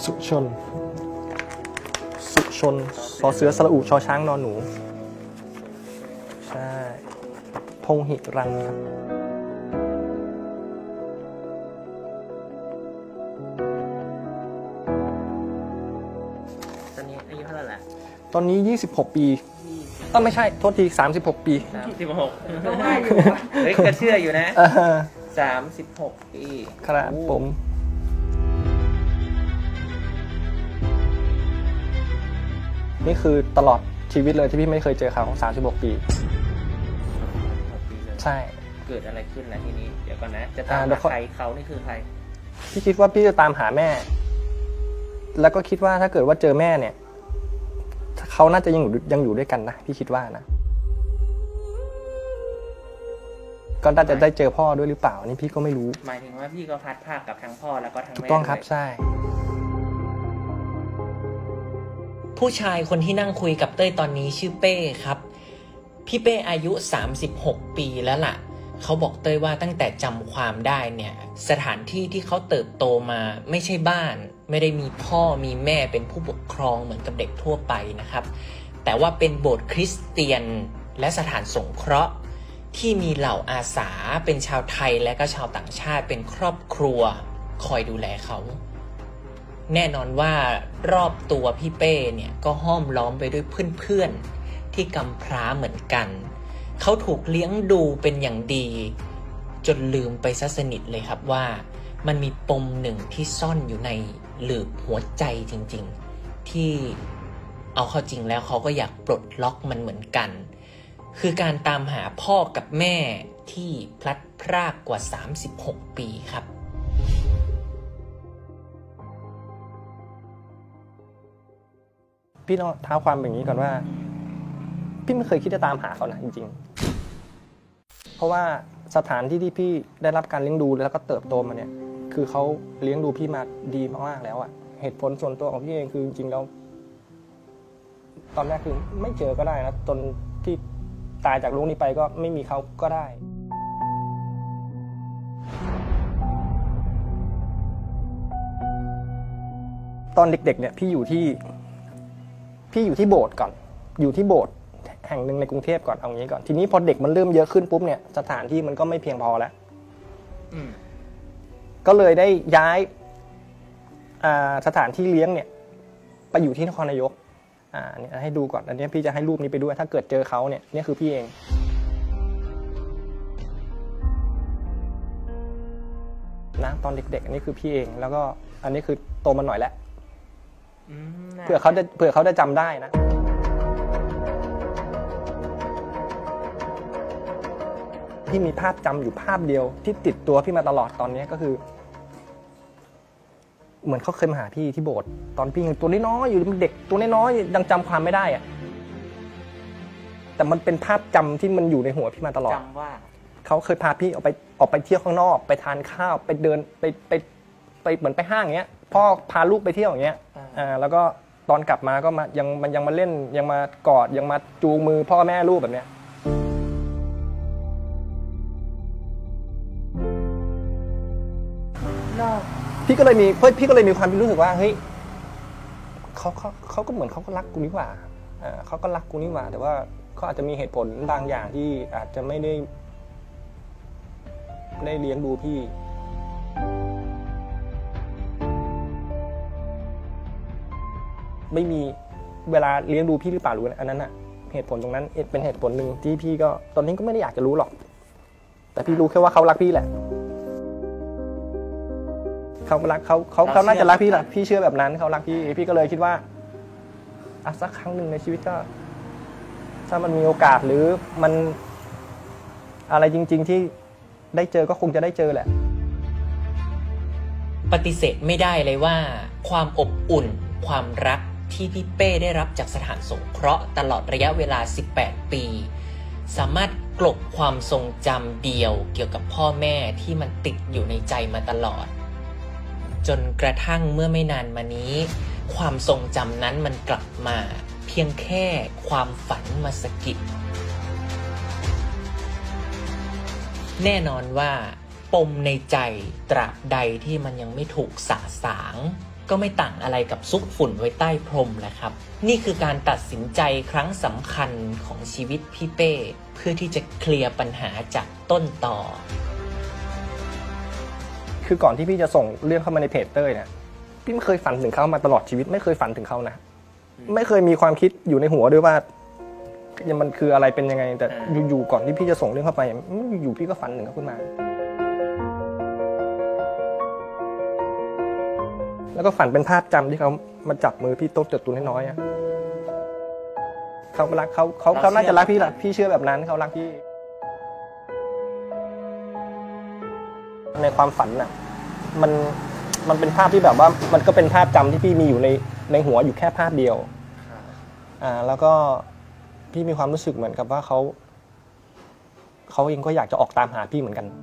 สุชนสอเสือสระอุชอช้างนอนหนูใช่พงหิรันครับตอนนี้อายุเท่าไหร่ละตอนนี้26 ปีไม่ใช่โทษที36 ปี 36เฮ้ยก็เชื่ออยู่นะ36 ปีครับผมนี่คือตลอดชีวิตเลยที่พี่ไม่เคยเจอเขา36 ปีใช่เกิดอะไรขึ้นนะทีนี้เดี๋ยวก่อนนะจะตามใครเขานี่คือใครพี่คิดว่าพี่จะตามหาแม่แล้วก็คิดว่าถ้าเกิดว่าเจอแม่เนี่ยเขาน่าจะยังอยู่ด้วยกันนะพี่คิดว่านะก็น่าจะได้เจอพ่อด้วยหรือเปล่านี่พี่ก็ไม่รู้หมายถึงว่าพี่ก็พัดภาคกับทั้งพ่อแล้วก็ทั้งแม่ต้องครับใช่ผู้ชายคนที่นั่งคุยกับเต้ยตอนนี้ชื่อเป้ครับพี่เป้อายุ36 ปีแล้วล่ะเขาบอกเต้ยว่าตั้งแต่จำความได้เนี่ยสถานที่ที่เขาเติบโตมาไม่ใช่บ้านไม่ได้มีพ่อมีแม่เป็นผู้ปกครองเหมือนกับเด็กทั่วไปนะครับแต่ว่าเป็นโบสถ์คริสเตียนและสถานสงเคราะห์ที่มีเหล่าอาสาเป็นชาวไทยและก็ชาวต่างชาติเป็นครอบครัวคอยดูแลเขาแน่นอนว่ารอบตัวพี่เป้เนี่ยก็ห้อมล้อมไปด้วยเพื่อนๆที่กำพร้าเหมือนกันเขาถูกเลี้ยงดูเป็นอย่างดีจนลืมไปซะสนิทเลยครับว่ามันมีปมหนึ่งที่ซ่อนอยู่ในหลืบหัวใจจริงๆที่เอาเข้าจริงแล้วเขาก็อยากปลดล็อกมันเหมือนกันคือการตามหาพ่อกับแม่ที่พลัดพรากกว่า36 ปีครับพี่ต้องท้าความแบบนี้ก่อนว่าพี่ไม่เคยคิดจะตามหาเขานะจริงๆเพราะว่าสถานที่ที่พี่ได้รับการเลี้ยงดูแล้วก็เติบโตมาเนี่ยคือเขาเลี้ยงดูพี่มาดีมากๆแล้วอะเหตุผลส่วนตัวของพี่เองคือจริงๆแล้วตอนแรกคือไม่เจอก็ได้นะจนที่ตายจากโลกนี้ไปก็ไม่มีเขาก็ได้ตอนเด็กๆเนี่ยพี่อยู่ที่โบสถ์ก่อนอยู่ที่โบสถ์แห่งหนึ่งในกรุงเทพก่อนเอางี้ก่อนทีนี้พอเด็กมันเริ่มเยอะขึ้นปุ๊บเนี่ยสถานที่มันก็ไม่เพียงพอแล้วก็เลยได้ย้ายสถานที่เลี้ยงเนี่ยไปอยู่ที่นครนายกเนี่ยให้ดูก่อนอันนี้พี่จะให้รูปนี้ไปด้วยถ้าเกิดเจอเขาเนี่ยนี่คือพี่เองนะตอนเด็กๆอันนี้คือพี่เองแล้วก็อันนี้คือโตมาหน่อยแล้วเผื่อเขาจะจำได้นะพี่มีภาพจำอยู่ภาพเดียวที่ติดตัวพี่มาตลอดตอนนี้ก็คือเหมือนเขาเคยมาหาพี่ที่โบสถ์ตอนพี่ยังตัวน้อยๆอยู่เด็กตัวน้อยๆยังจำความไม่ได้อะแต่มันเป็นภาพจำที่มันอยู่ในหัวพี่มาตลอดจำว่าเขาเคยพาพี่ออกไปเที่ยวข้างนอกไปทานข้าวไปเดินไปเหมือนไปห้างเงี้ยพ่อพาลูกไปเที่ยวอย่างเงี้ยแล้วก็ตอนกลับมาก็มายังมาเล่นยังมากอดยังมาจูงมือพ่อแม่ลูกแบบเนี้ยพี่ก็เลยมีความรู้สึกว่าเฮ้ยเขาก็เหมือนเขาก็รักกูนี่หว่าเขาก็รักกูนี่หว่าแต่ว่าเขาอาจจะมีเหตุผลบางอย่างที่อาจจะไม่ได้เลี้ยงดูพี่ไม่มีเวลาเลี้ยงดูพี่หรือเปล่ารู้อันนั้นอะเหตุผลตรงนั้นเป็นเหตุผลหนึ่งที่พี่ก็ตอนนี้ก็ไม่ได้อยากจะรู้หรอกแต่พี่รู้แค่ว่าเขารักพี่แหละเขารักเขาน่าจะรักพี่แหละพี่เชื่อแบบนั้นเขารักพี่ก็เลยคิดว่าสักครั้งหนึ่งในชีวิตก็ถ้ามันมีโอกาสหรือมันอะไรจริงๆที่ได้เจอก็คงจะได้เจอแหละปฏิเสธไม่ได้เลยว่าความอบอุ่นความรักที่พี่เป้ได้รับจากสถานสงเคราะห์ตลอดระยะเวลา18 ปีสามารถกลบความทรงจำเดียวเกี่ยวกับพ่อแม่ที่มันติดอยู่ในใจมาตลอดจนกระทั่งเมื่อไม่นานมานี้ความทรงจำนั้นมันกลับมาเพียงแค่ความฝันมาสะกิดแน่นอนว่าปมในใจตราบใดที่มันยังไม่ถูกสะสางก็ไม่ต่างอะไรกับซุกฝุ่นไว้ใต้พรมแหละครับนี่คือการตัดสินใจครั้งสำคัญของชีวิตพี่เป้เพื่อที่จะเคลียร์ปัญหาจากต้นต่อคือก่อนที่พี่จะส่งเรื่องเข้ามาในเพจเต้ยเนี่ยพี่ไม่เคยฝันถึงเขามาตลอดชีวิตไม่เคยฝันถึงเขานะไม่เคยมีความคิดอยู่ในหัวด้วยว่ามันคืออะไรเป็นยังไงแต่อยู่ๆก่อนที่พี่จะส่งเรื่องเข้าไปอยู่ๆพี่ก็ฝันถึงเขาขึ้นมาแล้วก็ฝันเป็นภาพจำที่เขามาจับมือพี่โต๊ะตัวน้อยๆเขารักเขาน่าจะรักพี่แหละพี่เชื่อแบบนั้นเขารักพี่ในความฝันน่ะมันเป็นภาพที่แบบว่ามันก็เป็นภาพจำที่พี่มีอยู่ในหัวอยู่แค่ภาพเดียวแล้วก็พี่มีความรู้สึกเหมือนกับว่าเขาเองก็อยากจะออกตามหาพี่เหมือนกัน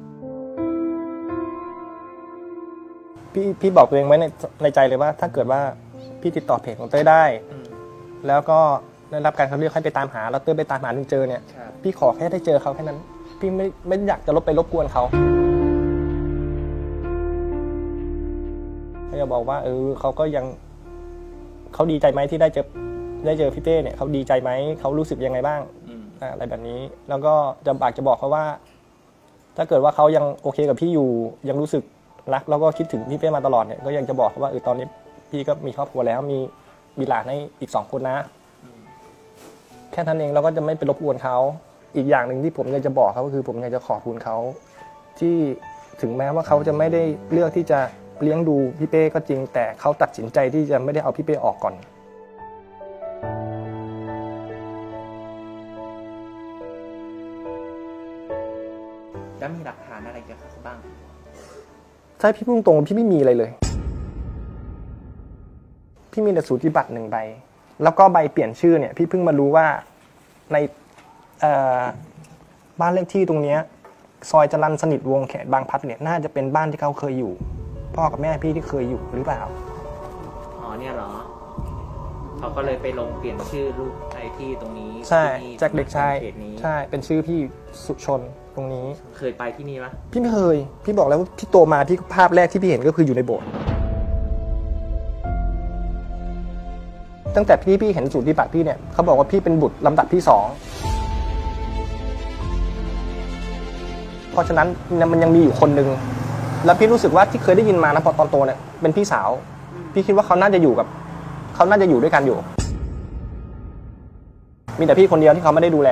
พี่บอกตัวเองไว้ในใจเลยว่าถ้าเกิดว่าพี่ติดต่อเพจของเต้ยได้แล้วก็ได้รับการคัดเลือกให้ไปตามหาแล้วเต้ยไปตามหาจนเจอเนี่ยพี่ขอแค่ได้เจอเขาแค่นั้นพี่ไม่อยากจะรบกวนเขาจะบอกว่าเขาก็ยังเขาดีใจไหมที่ได้เจอพี่เป้เนี่ยเขาดีใจไหมเขารู้สึกยังไงบ้างอะไรแบบนี้แล้วก็จะบอกเขาว่าถ้าเกิดว่าเขายังโอเคกับพี่อยู่ยังรู้สึกรักแล้วก็คิดถึงพี่เป้มาตลอดเนี่ยก็ยังจะบอกเขาว่าตอนนี้พี่ก็มีครอบครัวแล้วมีหลานให้อีก2 คนนะแค่นั้นเองเราก็จะไม่ไปรบกวนเขาอีกอย่างหนึ่งที่ผมอยากจะบอกเขาก็คือผมอยากจะขอบคุณเขาที่ถึงแม้ว่าเขาจะไม่ได้เลือกที่จะเลี้ยงดูพี่เป้ก็จริงแต่เขาตัดสินใจที่จะไม่ได้เอาพี่เป้ออกก่อนแล้วมีหลักฐานอะไรเกี่ยวกับเขาบ้างใช่พี่พูดตรงพี่ไม่มีอะไรเลยพี่มีแต่สูติบัตร1 ใบแล้วก็ใบเปลี่ยนชื่อเนี่ยพี่เพิ่งมารู้ว่าในบ้านเลขที่ตรงนี้ซอยจรัญสนิทวงศ์เขตบางพลัดเนี่ยน่าจะเป็นบ้านที่เขาเคยอยู่พ่อกับแม่พี่ที่เคยอยู่หรือเปล่าอ๋อเนี่ยเหรอเขาก็เลยไปลงเปลี่ยนชื่อลูกไอที่ตรงนี้ใช่จากเด็กชายใช่เป็นชื่อพี่สุชนตรงนี้เคยไปที่นี่ปะพี่ไม่เคยพี่บอกแล้วว่าพี่โตมาพี่ภาพแรกที่พี่เห็นก็คืออยู่ในโบสถ์ตั้งแต่พี่เห็นสูติบัตรพี่เนี่ยเขาบอกว่าพี่เป็นบุตรลำดับที่2เพราะฉะนั้นมันยังมีอยู่คนนึงแล้วพี่รู้สึกว่าที่เคยได้ยินมานะพอตอนโตเนี่ยเป็นพี่สาวพี่คิดว่าเขาน่าจะอยู่ด้วยกันอยู่มีแต่พี่คนเดียวที่เขาไม่ได้ดูแล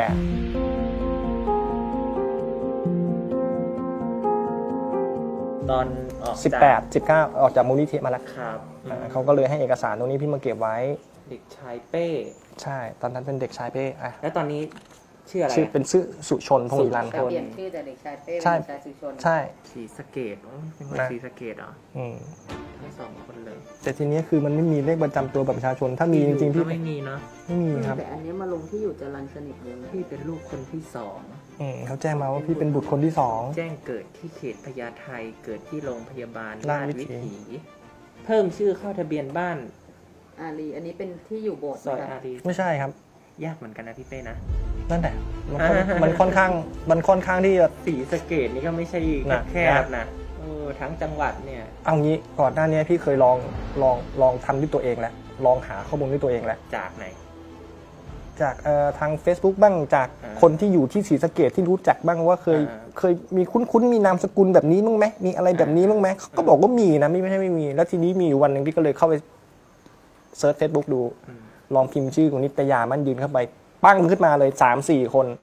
ตอนออก 18-19ออกจากมูลนิธิมาแล้วครับเขาก็เลยให้เอกสารตรงนี้พี่มาเก็บไว้เด็กชายเป้ใช่ตอนนั้นเป็นเด็กชายเป้แล้วตอนนี้ชื่ออะไรชื่อเป็นชื่อสุชนพงศ์อิรันครับเปลี่ยนชื่อจากเด็กชายเป้เป็นชายสุชนใช่ศรีสะเกษเป็นคนศรีสะเกษเหรอทั้ง2 คนเลยแต่ทีนี้คือมันไม่มีเลขประจำตัวบัตรประชาชนถ้ามีจริงๆพี่ไม่มีเนาะไม่มีครับแต่อันนี้มาลงที่อยู่จรัญสนิทวงศ์พี่เป็นลูกคนที่2 เขาแจ้งมาว่าพี่เป็นบุตรคนที่2 แจ้งเกิดที่เขตพญาไทเกิดที่โรงพยาบาลราชวิถีเพิ่มชื่อเข้าทะเบียนบ้านอารีอันนี้เป็นที่อยู่โบสถ์ซอยอารีไม่ใช่ครับยากเหมือนกันนะพี่เป้นะนั่นแหละมันค่อนข้างที่จะศรีสะเกษนี่ก็ไม่ใช่แคบนะทั้งจังหวัดเนี่ยเอางี้ก่อนหน้านี้พี่เคยลองทำด้วยตัวเองแล้วลองหาข้อมูลด้วยตัวเองแล้วจากไหนจากทาง Facebook บ้างจากคนที่อยู่ที่ศรีสะเกษที่รู้จักบ้างว่าเคยมีคุ้นมีนามสกุลแบบนี้มั้งไหมมีอะไรแบบนี้มั้งไหมเขาก็บอกว่ามีนะไม่ใช่ไม่มีแล้วทีนี้มีวันนึงพี่ก็เลยเข้าไปเซิร์ช Facebook ดูลองพิมพ์ชื่อของนิตยามั่นยืนเข้าไปปั้งขึ้นมาเลย 3-4 คน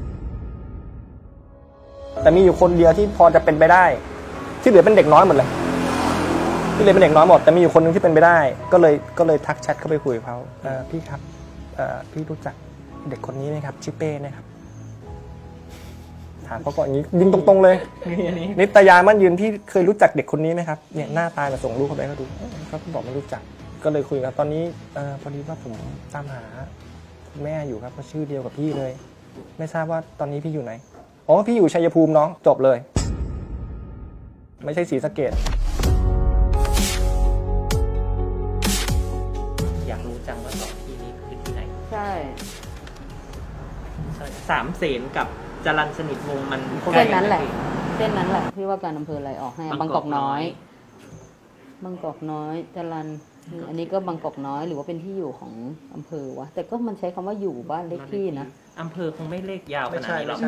แต่มีอยู่คนเดียวที่พอจะเป็นไปได้ที่เหลือเป็นเด็กน้อยหมดเลยที่เหลือเป็นเด็กน้อยหมดแต่มีอยู่คนนึงที่เป็นไปได้ก็เลยทักแชทเข้าไปคุยกับเขาพี่ครับพี่รู้จักเด็กคนนี้ไหมครับชื่อเป้นะครับถามเขาก่อนอย่างนี้ยิงตรงๆเลยนิตยามั่นยืนพี่เคยรู้จักเด็กคนนี้ไหมครับเนี่ยหน้าตาส่งรูปเข้าไปเขาดูเขาบอกไม่รู้จักก็เลยคุยกันตอนนี้พอดีว่าผมตามหาคุณแม่อยู่ครับเขาชื่อเดียวกับพี่เลยไม่ทราบว่าตอนนี้พี่อยู่ไหนอ๋อพี่อยู่ชัยภูมิน้องจบเลยไม่ใช่ศรีสะเกษอยากรู้จังว่า2 ที่นี้คือที่ไหนใช่ 3 เสนกับจรัญสนิทวงศ์มันเส้นนั้นแหละพี่ว่าการอำเภออะไรออกให้บางกอกน้อยบางกอกน้อยจรัญอันนี้ก็บางกอกน้อยหรือว่าเป็นที่อยู่ของอำเภอวะแต่ก็มันใช้คำว่าอยู่บ้านเลขที่นะอำเภอคงไม่เลขยาวขนาดนี้หรอก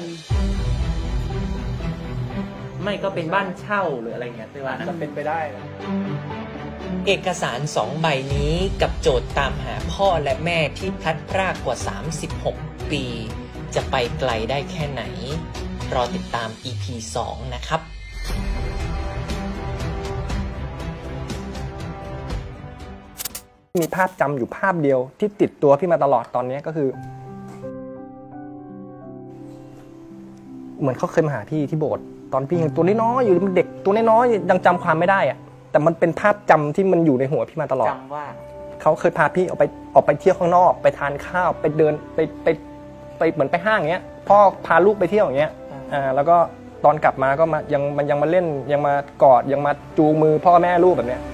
ไม่ก็เป็นบ้านเช่าหรืออะไรเงี้ยว่าจะเป็นไปได้เอกสาร2 ใบนี้กับโจทย์ตามหาพ่อและแม่ที่พลัดพรากกว่า36 ปีจะไปไกลได้แค่ไหนรอติดตาม EP 2 นะครับมีภาพจำอยู่ภาพเดียวที่ติดตัวพี่มาตลอดตอนนี้ก็คือเหมือนเขาเคยมาหาพี่ที่โบสถ์ตอนพี่ยังตัวน้อยๆอยู่เป็นเด็กตัวน้อยๆยังจำความไม่ได้อะแต่มันเป็นภาพจำที่มันอยู่ในหัวพี่มาตลอดจำว่าเขาเคยพาพี่ออกไปเที่ยวข้างนอกไปทานข้าวไปเดินไปเหมือนไปห้างเงี้ยพ่อพาลูกไปเที่ยวอย่างเงี้ยแล้วก็ตอนกลับมาก็มายังมาเล่นยังมากอดยังมาจูงมือพ่อแม่ลูกแบบเนี้ย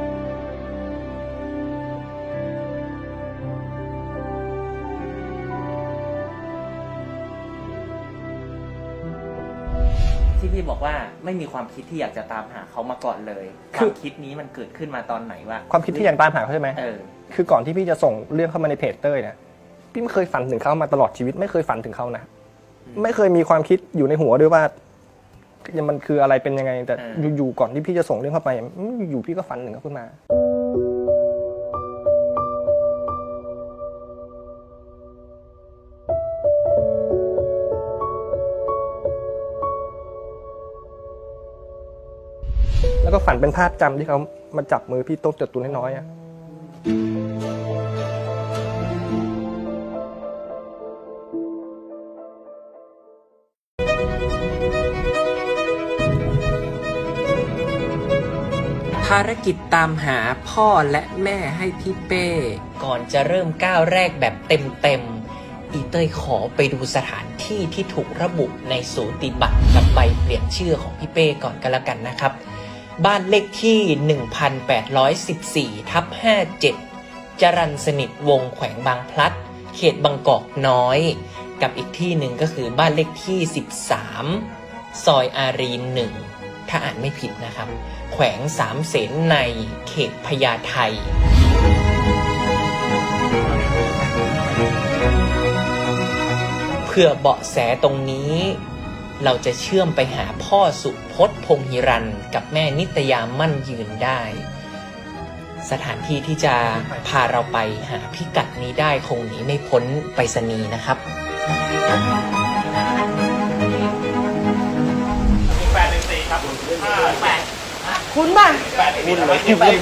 ที่พี่บอกว่าไม่มีความคิดที่อยากจะตามหาเขามาก่อนเลยความคิดนี้มันเกิดขึ้นมาตอนไหนวะความคิดที่อยากตามหาเขาใช่ไหมคือก่อนที่พี่จะส่งเรื่องเข้ามาในเพจเต้ยเนี่ยพี่ไม่เคยฝันถึงเขามาตลอดชีวิตไม่เคยฝันถึงเขานะไม่เคยมีความคิดอยู่ในหัวด้วยว่ามันคืออะไรเป็นยังไงแต่อยู่ๆก่อนที่พี่จะส่งเรื่องเข้าไปอยู่ๆพี่ก็ฝันถึงเขาขึ้นมาแล้วก็ฝันเป็นภาพจำที่เขามาจับมือพี่โต๊ะตัวน้อยๆภารกิจตามหาพ่อและแม่ให้พี่เป้ก่อนจะเริ่มก้าวแรกแบบเต็มอีเต้ยขอไปดูสถานที่ที่ถูกระบุในสูติบัตรกับใบเปลี่ยนชื่อของพี่เป้ก่อนกันแล้วกันนะครับบ้านเลขที่ 1814/57 จรัญสนิทวงศ์แขวงบางพลัดเขตบางกอกน้อยกับอีกที่หนึ่งก็คือบ้านเลขที่13ซอยอารีน1ถ้าอ่านไม่ผิดนะครับแขวงสามเสนในเขตพญาไทเพื่อเบาะแสตรงนี้เราจะเชื่อมไปหาพ่อสุพจน์พงหิรันกับแม่นิตยามั่นยืนได้สถานที่ที่จะพาเราไปหาพิกัดนี้ได้คงหนีไม่พ้นไปรษณีย์นะครับ 814ครับ58 คุณป่ะคุณเลย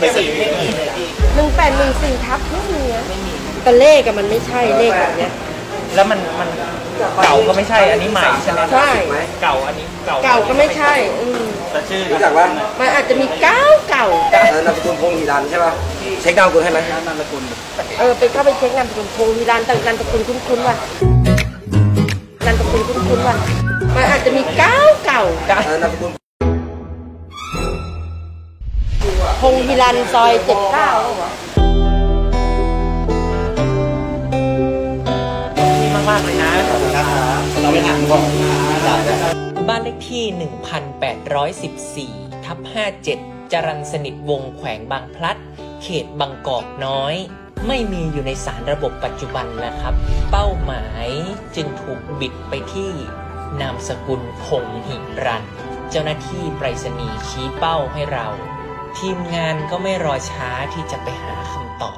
1814ทับไม่มีนะแต่เลขมันไม่ใช่เลขแบบเนี้ยแล้วมันเก่าก็ไม่ใช่อันนี้ใหม่ใช่ไหมใช่เก่าอันนี้เก่าก็ไม่ใช่แต่ชื่อรู้จักว่ามันอาจจะมีเก่านามสกุลพงหิรันใช่ป่ะเช็คนามสกุลให้ไหมนามสกุลไปเข้าไปเช็คนามสกุลพงหิรันแต่นามสกุลคุ้นๆว่ะนามสกุลคุ้นๆว่ะมันอาจจะมีเก่านามสกุลพงหิรันซอย79เหรอมากเลยนะเราไม่อ่านก่อนบ้านเลขที่ 1814/57 จรัญสนิทวงศ์แขวงบางพลัดเขตบางกอกน้อยไม่มีอยู่ในสารระบบปัจจุบันนะครับเป้าหมายจึงถูกบิดไปที่นามสกุลพงหิรันเจ้าหน้าที่ไปรษณีย์ชี้เป้าให้เราทีมงานก็ไม่รอช้าที่จะไปหาคำตอบ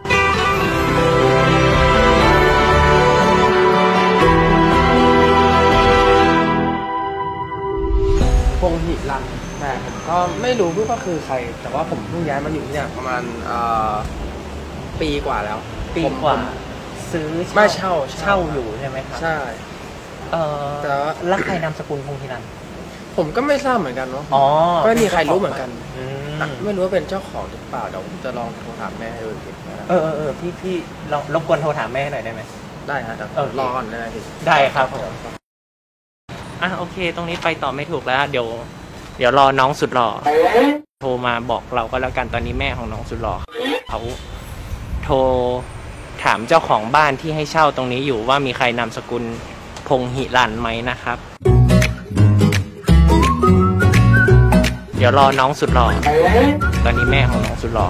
พงหิรันแต่ผมก็ไม่รู้ว่าคือใครแต่ว่าผมเพิ่งย้ายมาอยู่ที่นี่ประมาณปีกว่าแล้วปีกว่าซื้อไม่เช่าอยู่ใช่ไหมครับใช่แต่แล้วใครนามสกุลพงหิรันผมก็ไม่ทราบเหมือนกันเนาะไม่มีใครรู้เหมือนกันไม่รู้ว่าเป็นเจ้าของหรือเปล่าเดี๋ยวผมจะลองโทรถามแม่ให้ดูทีพี่ลองรบกวนโทรถามแม่หน่อยได้ไหมได้ฮะรอก่อนได้ครับผมโอเคตรงนี้ไปต่อไม่ถูกแล้วเดี๋ยวรอน้องสุดหล่อโทรมาบอกเราก็แล้วกันตอนนี้แม่ของน้องสุดหล่อเขาโทรถามเจ้าของบ้านที่ให้เช่าตรงนี้อยู่ว่ามีใครนามสกุลพงหิรันไหมนะครับเดี๋ยวรอน้องสุดหล่อตอนนี้แม่ของน้องสุดหล่อ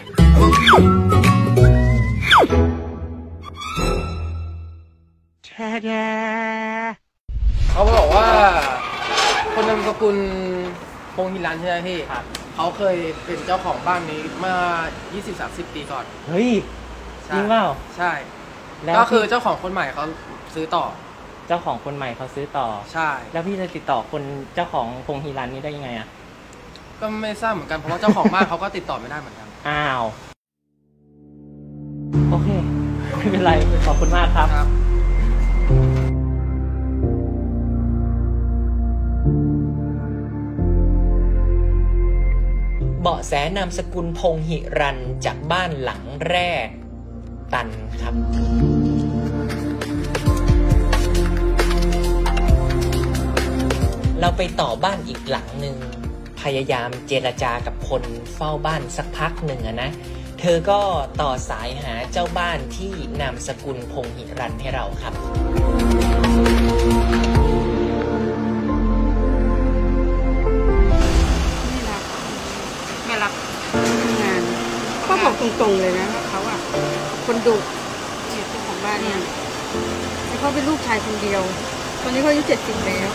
เขาบอกว่าคนนามสกุลพงหิรันใช่ไหมพี่ครับเขาเคยเป็นเจ้าของบ้านนี้เมื่อ 20-30 ปีก่อนเฮ้ยจริงเปล่าใช่แล้วก็คือเจ้าของคนใหม่เขาซื้อต่อเจ้าของคนใหม่เขาซื้อต่อใช่แล้วพี่จะติดต่อคนเจ้าของพงฮีรันนี้ได้ยังไงอ่ะก็ไม่ทราบเหมือนกันเพราะว่าเจ้าของบ้านเขาก็ติดต่อไม่ได้เหมือนกันอ้าวโอเคไม่เป็นไรขอบคุณมากครับครับเบาะแสนามสกุลพงหิรันจากบ้านหลังแรกตันครับ เราไปต่อบ้านอีกหลังหนึ่งพยายามเจรจากับคนเฝ้าบ้านสักพักหนึ่งนะ เธอก็ต่อสายหาเจ้าบ้านที่นามสกุลพงหิรันให้เราครับไม่รับงานเขาบอกตรงๆเลยนะว่าเขาอะคนดุเนี่ยเจ้าของบ้านเนี่ยแล้วเขาเป็นลูกชายคนเดียวตอนนี้เขาอายุ70แล้ว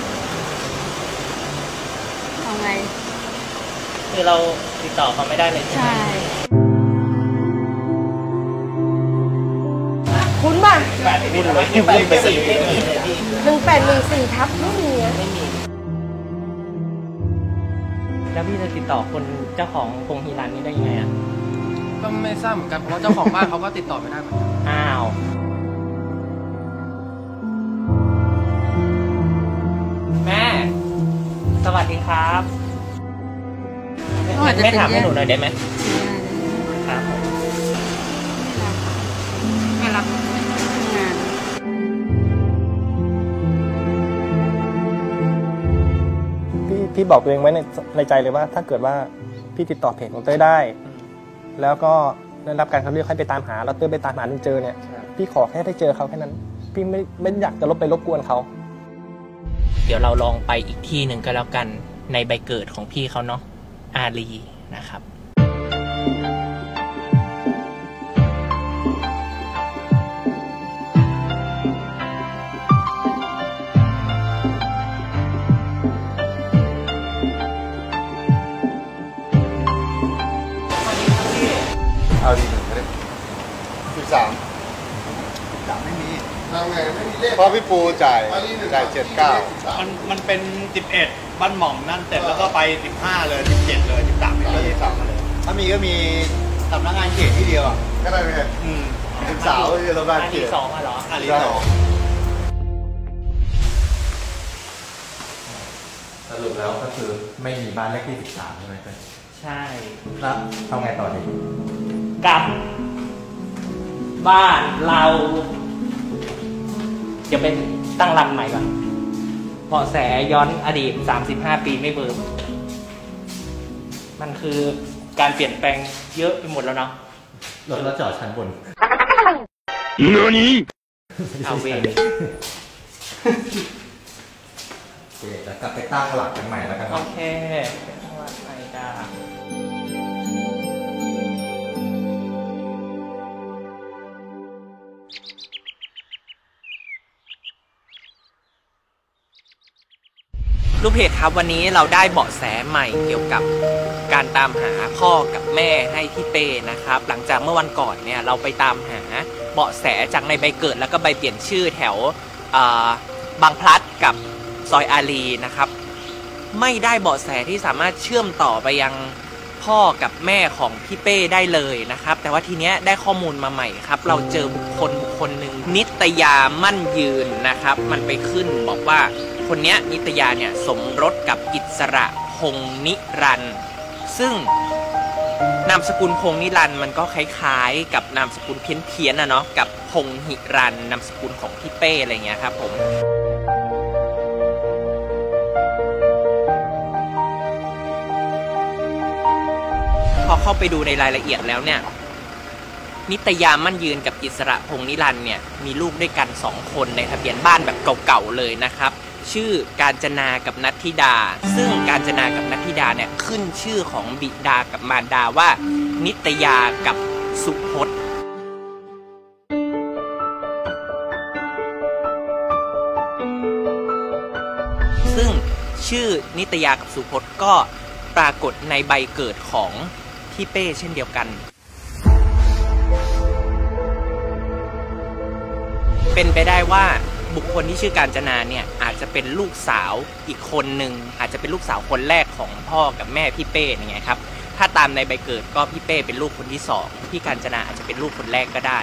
เอาไงคือเราติดต่อเขาไม่ได้เลยใช่ไหมใช่คุณป่ะพูดเลยพูดไปสิ 1814ทับไม่มีอะไม่มี แล้วพี่จะติดต่อคนเจ้าของพงฮีรันนี้ได้ยังไงอ่ะก็ไม่ทราบเหมือนกันเพราะว่าเจ้าของบ้านเขาก็ติดต่อไม่ได้เหมือนกันอ้าว แม่ สวัสดีครับไม่ถามให้หนูหน่อยได้ไหมครับผมไม่รับงานพี่บอกตัวเองไว้ในใจเลยว่าถ้าเกิดว่าพี่ติดต่อเพจของเต้ยได้ แล้วก็ได้รับการคัดเลือกให้ไปตามหาแล้วเต้ยไปตามหาจนเจอเนี่ยพี่ขอแค่ได้เจอเขาแค่นั้น พี่ไม่อยากจะรบกวนเขาเดี๋ยวเราลองไปอีกที่หนึ่งก็แล้วกันในใบเกิดของพี่เขาเนาะอาลีนะครับเอาดีหนึ่งไม่ได้13ไม่มีทำไงไม่มีเลขเพราะพี่ปูจ่าย79 มันเป็น 11 บ้านหม่อมนั่นเสร็จแล้วก็ไป 15 เลย 17 เลย 13ไม่มี3มาเลย ถ้ามีก็มีสำนักงานเขตที่เดียวอ่ะก็ได้ไหมเป็นสาวที่เราบ้านเขตสองเหรออารีสองสรุปแล้วก็คือไม่มีบ้านเลขที่13ใช่ไหมเพื่อนใช่ครับทำไงต่อดีกลับ บ้านเราเดี๋ยวเป็นตั้งลำใหม่ก่อนเบาะแสย้อนอดีต35 ปีไม่เบิร์มันคือการเปลี่ยนแปลงเยอะไปหมดแล้วเนาะรถเราจอดชั้นบนเอาเวรโอเคแล้วกลับไปตั้งหลักกันใหม่แล้วกันคโอรับเคตั้งหลักใหม่จ้าลูกเพจครับวันนี้เราได้เบาะแสใหม่เกี่ยวกับการตามหาพ่อกับแม่ให้พี่เป้นะครับหลังจากเมื่อวันก่อนเนี่ยเราไปตามหาเบาะแสจากในใบเกิดแล้วก็ใบเปลี่ยนชื่อแถวบางพลัดกับซอยอารีนะครับไม่ได้เบาะแสที่สามารถเชื่อมต่อไปยังพ่อกับแม่ของพี่เป้ได้เลยนะครับแต่ว่าทีเนี้ยได้ข้อมูลมาใหม่ครับเราเจอบุคคลหนึ่งนิตยามั่นยืนนะครับมันไปขึ้นบอกว่าคนเนี้ยนิตยาเนี่ยสมรสกับอิสระพงษ์นิรันดร์ซึ่งนามสกุลพงษ์นิรันดร์มันก็คล้ายๆกับนามสกุลเพี้ยนๆนะเนาะกับพงษ์หิรันดร์นามสกุลของพี่เป้อะไรเงี้ยครับผมพอเข้าไปดูในรายละเอียดแล้วเนี่ยนิตยามั่นยืนกับอิสระพงษ์นิรันดร์เนี่ยมีลูกด้วยกัน2 คนในทะเบียนบ้านแบบเก่าๆเลยนะครับชื่อกาญจนากับนัทธิดาซึ่งกาญจนากับนัทธิดาเนี่ยขึ้นชื่อของบิดากับมารดาว่านิตยากับสุพจน์ซึ่งชื่อนิตยากับสุพจน์ก็ปรากฏในใบเกิดของพี่เป้เช่นเดียวกันเป็นไปได้ว่าบุคคลที่ชื่อกาญจนาเนี่ยอาจจะเป็นลูกสาวอีกคนหนึ่งอาจจะเป็นลูกสาวคนแรกของพ่อกับแม่พี่เป้อย่างเงี้ยครับถ้าตามในใบเกิดก็พี่เป้เป็นลูกคนที่สองพี่กาญจนาอาจจะเป็นลูกคนแรกก็ได้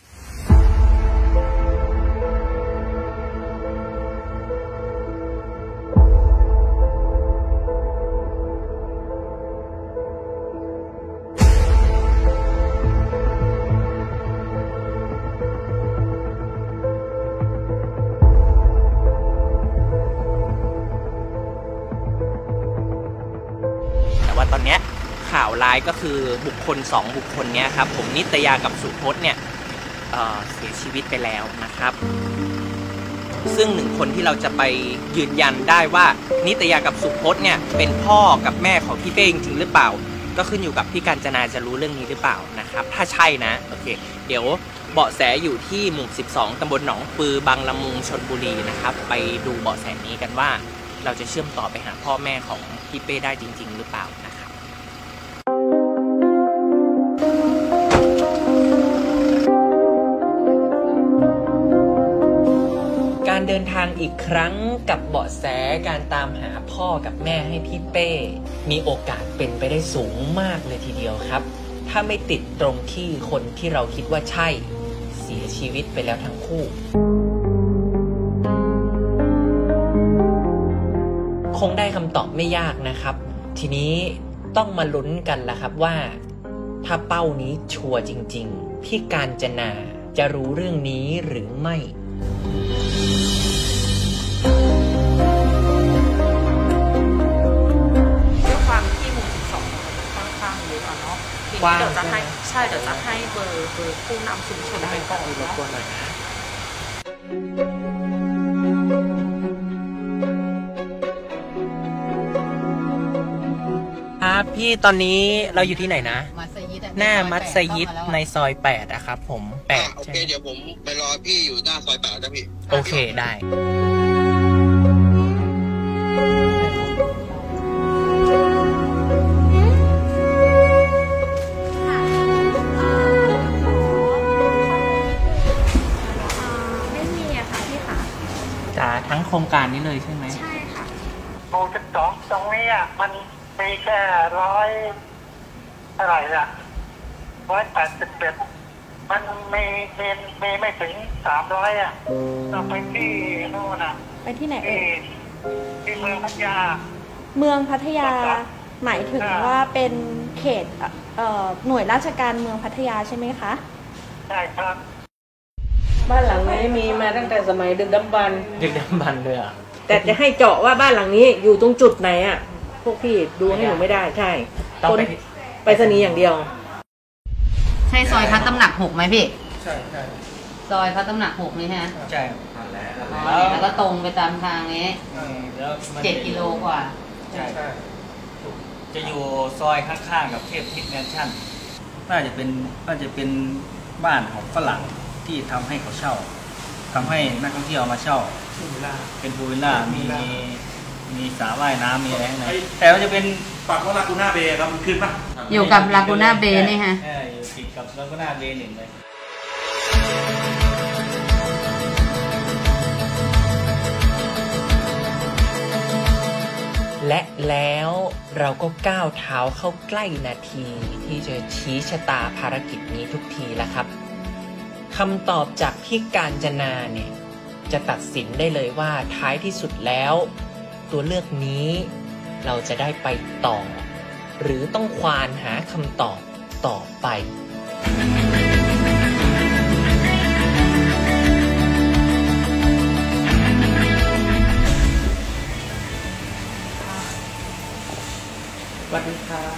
ว่าตอนนี้ข่าวร้ายก็คือบุคคล2บุคคลนี้ครับผมนิตยากับสุพจน์เนี่ยเสียชีวิตไปแล้วนะครับซึ่งหนึ่งคนที่เราจะไปยืนยันได้ว่านิตยากับสุพจน์เนี่ยเป็นพ่อกับแม่ของพี่เป้จริงๆหรือเปล่าก็ขึ้นอยู่กับพี่กาญจนาจะรู้เรื่องนี้หรือเปล่านะครับถ้าใช่นะโอเคเดี๋ยวเบาะแสอยู่ที่หมู่12ตำบลหนองปือบางละมุงชลบุรีนะครับไปดูเบาะแสนี้กันว่าเราจะเชื่อมต่อไปหาพ่อแม่ของพี่เป้ได้จริงๆหรือเปล่านะครับการเดินทางอีกครั้งกับเบาะแสการตามหาพ่อกับแม่ให้พี่เป้มีโอกาสเป็นไปได้สูงมากเลยทีเดียวครับถ้าไม่ติดตรงที่คนที่เราคิดว่าใช่เสียชีวิตไปแล้วทั้งคู่คงได้คำตอบไม่ยากนะครับทีนี้ต้องมาลุ้นกันละครับว่าถ้าเป้านี้ชัวร์จริงๆพี่กาญจนาจะรู้เรื่องนี้หรือไม่ด้วยความที่หมู่12ค่อนข้างเยอะเนาะทีนี้เดี๋ยวจะให้เบอร์ผู้นำชุมชนไปก่อนเนาะครับพี่ตอนนี้เราอยู่ที่ไหนนะหน้ามัสยิดในซอย8อะครับผม8โอเคเดี๋ยวผมไปรอพี่อยู่หน้าซอย8นะพี่โอเคได้ไม่มีอะค่ะพี่ค่ะจ้าทั้งโครงการนี้เลยใช่ไหมใช่ค่ะหมู่12ตรงนี้อ่ะมันมีแค่100อะไรล่ะ181มันมีไม่ถึง300อ่ะต้องไปที่โน่นอ่ะไปที่ไหนที่เมืองพัทยาเมืองพัทยาหมายถึงว่าเป็นเขตหน่วยราชการเมืองพัทยาใช่ไหมคะใช่ครับบ้านหลังนี้มีมาตั้งแต่สมัยดึกดำบรรพ์เลยอ่ะแต่จะให้เจาะว่าบ้านหลังนี้อยู่ตรงจุดไหนอ่ะพวกพี่ดูให้หนูไม่ได้ใช่ต้องไปสนีอย่างเดียวใช่ซอยพระตำหนัก6ไหมพี่ใช่ซอยพระตำหนัก6นี่ฮะใช่แล้วก็ตรงไปตามทางนี้7 กิโลกว่าใช่จะอยู่ซอยข้างๆกับเทพทิพย์แมนชั่นน่าจะเป็นบ้านของฝรั่งที่ทำให้เขาเช่าทำให้นักท่องเที่ยวมาเช่าเป็นพูลวิลล่ามีสระว่ายน้ำมีอะไรข้างในแต่ว่าจะเป็นฝั่งของลากูน่าเบย์ครับขึ้นปะอยู่กับลากูน่าเบย์นี่ฮะอยู่ติดกับลากูน่าเบย์1เลยและแล้วเราก็ก้าวเท้าเข้าใกล้นาทีที่จะชี้ชะตาภารกิจนี้ทุกทีแล้วครับคำตอบจากพี่กาญจนาเนี่ยจะตัดสินได้เลยว่าท้ายที่สุดแล้วตัวเลือกนี้เราจะได้ไปต่อหรือต้องควานหาคำตอบต่อไปสวัสดีครับ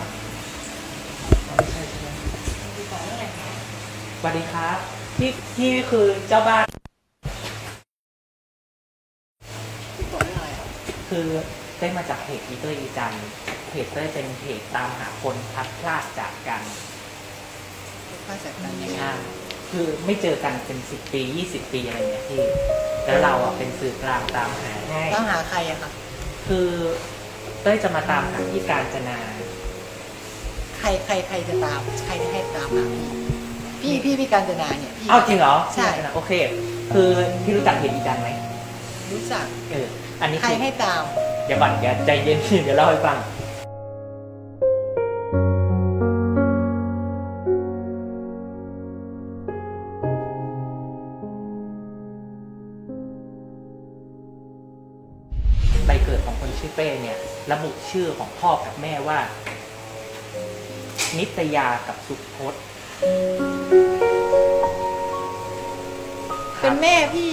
สวัสดีครับพี่คือเจ้าบ้านคือได้มาจากเพจอีเตอร์อีจันเพจเต้ยเป็นเพจตามหาคนพลัดพรากจากกันใช่คือไม่เจอกันเป็น10 ปี20 ปีอะไรเงี้ยพี่แล้วเราอ่ะเป็นสื่อกลางตามหาให้ตามหาใครอะคะคือเต้ยจะมาตามหาที่กาญจนาใครจะตามใครจะให้ตามหาพี่กาญจนาเนี่ยอ้าวจริงเหรอใช่โอเคคือพี่รู้จักเพจอีจันไหมรู้จักอันนี้ใครให้ตามเดี๋ยวบั่นแกใจเย็นเดี๋ยวเล่าให้ฟังใบเกิดของคนชื่อเป้เนี่ยระบุชื่อของพ่อกับแม่ว่านิตยากับสุพจน์เป็นแม่พี่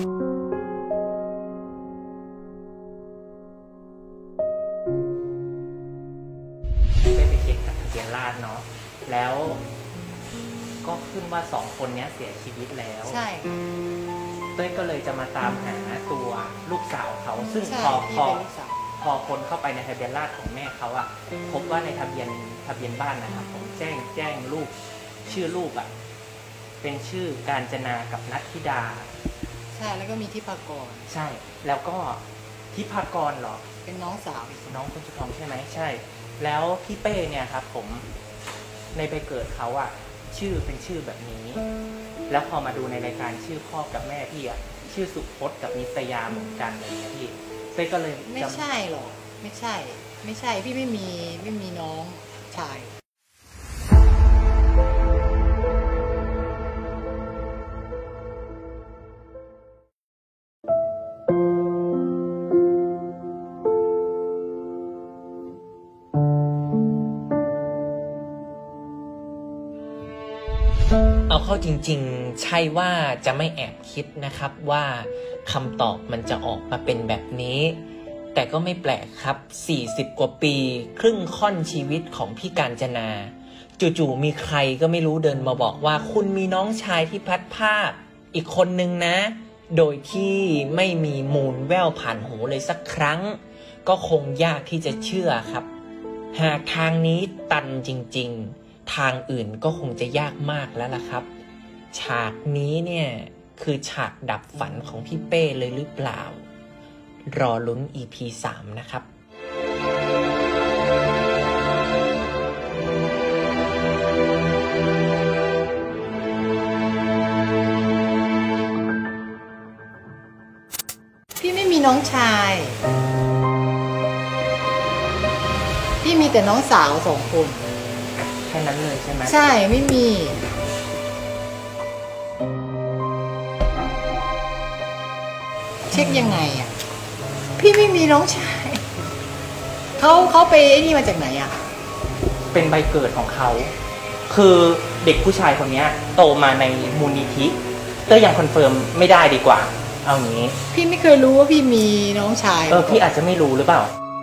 ได้ไปเช็คกับทะเบียนราษฎร์เนาะแล้วก็ขึ้นว่า2 คนนี้เสียชีวิตแล้วใช่เต้ยก็เลยจะมาตามหาตัวลูกสาวเขาซึ่งพอคนเข้าไปในทะเบียนราษฎร์ของแม่เขาอะพบว่าในทะเบียนบ้านนะครับผมแจ้งลูกชื่อลูกอะเป็นชื่อกาญจนากับนัทธิดาใช่แล้วก็มีทิพากรใช่แล้วก็ทิพากรเหรอเป็นน้องสาวน้องคนสุดท้องใช่ไหมใช่แล้วพี่เป้เนี่ยครับผมในใบเกิดเขาอะชื่อเป็นชื่อแบบนี้แล้วพอมาดูในรายการชื่อพ่อกับแม่พี่อะชื่อสุพจน์กับนิตยาเหมือนกันเลยนะพี่เป้ก็เลยไม่ใช่หรอกไม่ใช่พี่ไม่มีน้องชายเอาเข้าจริงๆใช่ว่าจะไม่แอบคิดนะครับว่าคำตอบมันจะออกมาเป็นแบบนี้แต่ก็ไม่แปลกครับ40 กว่าปีครึ่งค่อนชีวิตของพี่กาญจนาจู่ๆมีใครก็ไม่รู้เดินมาบอกว่าคุณมีน้องชายที่พลัดพรากอีกคนนึงนะโดยที่ไม่มีมูลแว่วผ่านหูเลยสักครั้งก็คงยากที่จะเชื่อครับหากทางนี้ตันจริงๆทางอื่นก็คงจะยากมากแล้วล่ะครับฉากนี้เนี่ยคือฉากดับฝันของพี่เป้เลยหรือเปล่ารอลุ้น EP 3 นะครับพี่ไม่มีน้องชายพี่มีแต่น้องสาว2 คนแค่นั้นเลยใช่ไหมใช่ไม่มีเช็คยังไงอ่ะพี่ไม่มีน้องชายเขาไปไอ้นี่มาจากไหนอ่ะเป็นใบเกิดของเขาคือเด็กผู้ชายคนนี้โตมาในมูลนิธิเต้ยยังคอนเฟิร์มไม่ได้ดีกว่าเอางี้พี่ไม่เคยรู้ว่าพี่มีน้องชายพี่อาจจะไม่รู้หรือเปล่า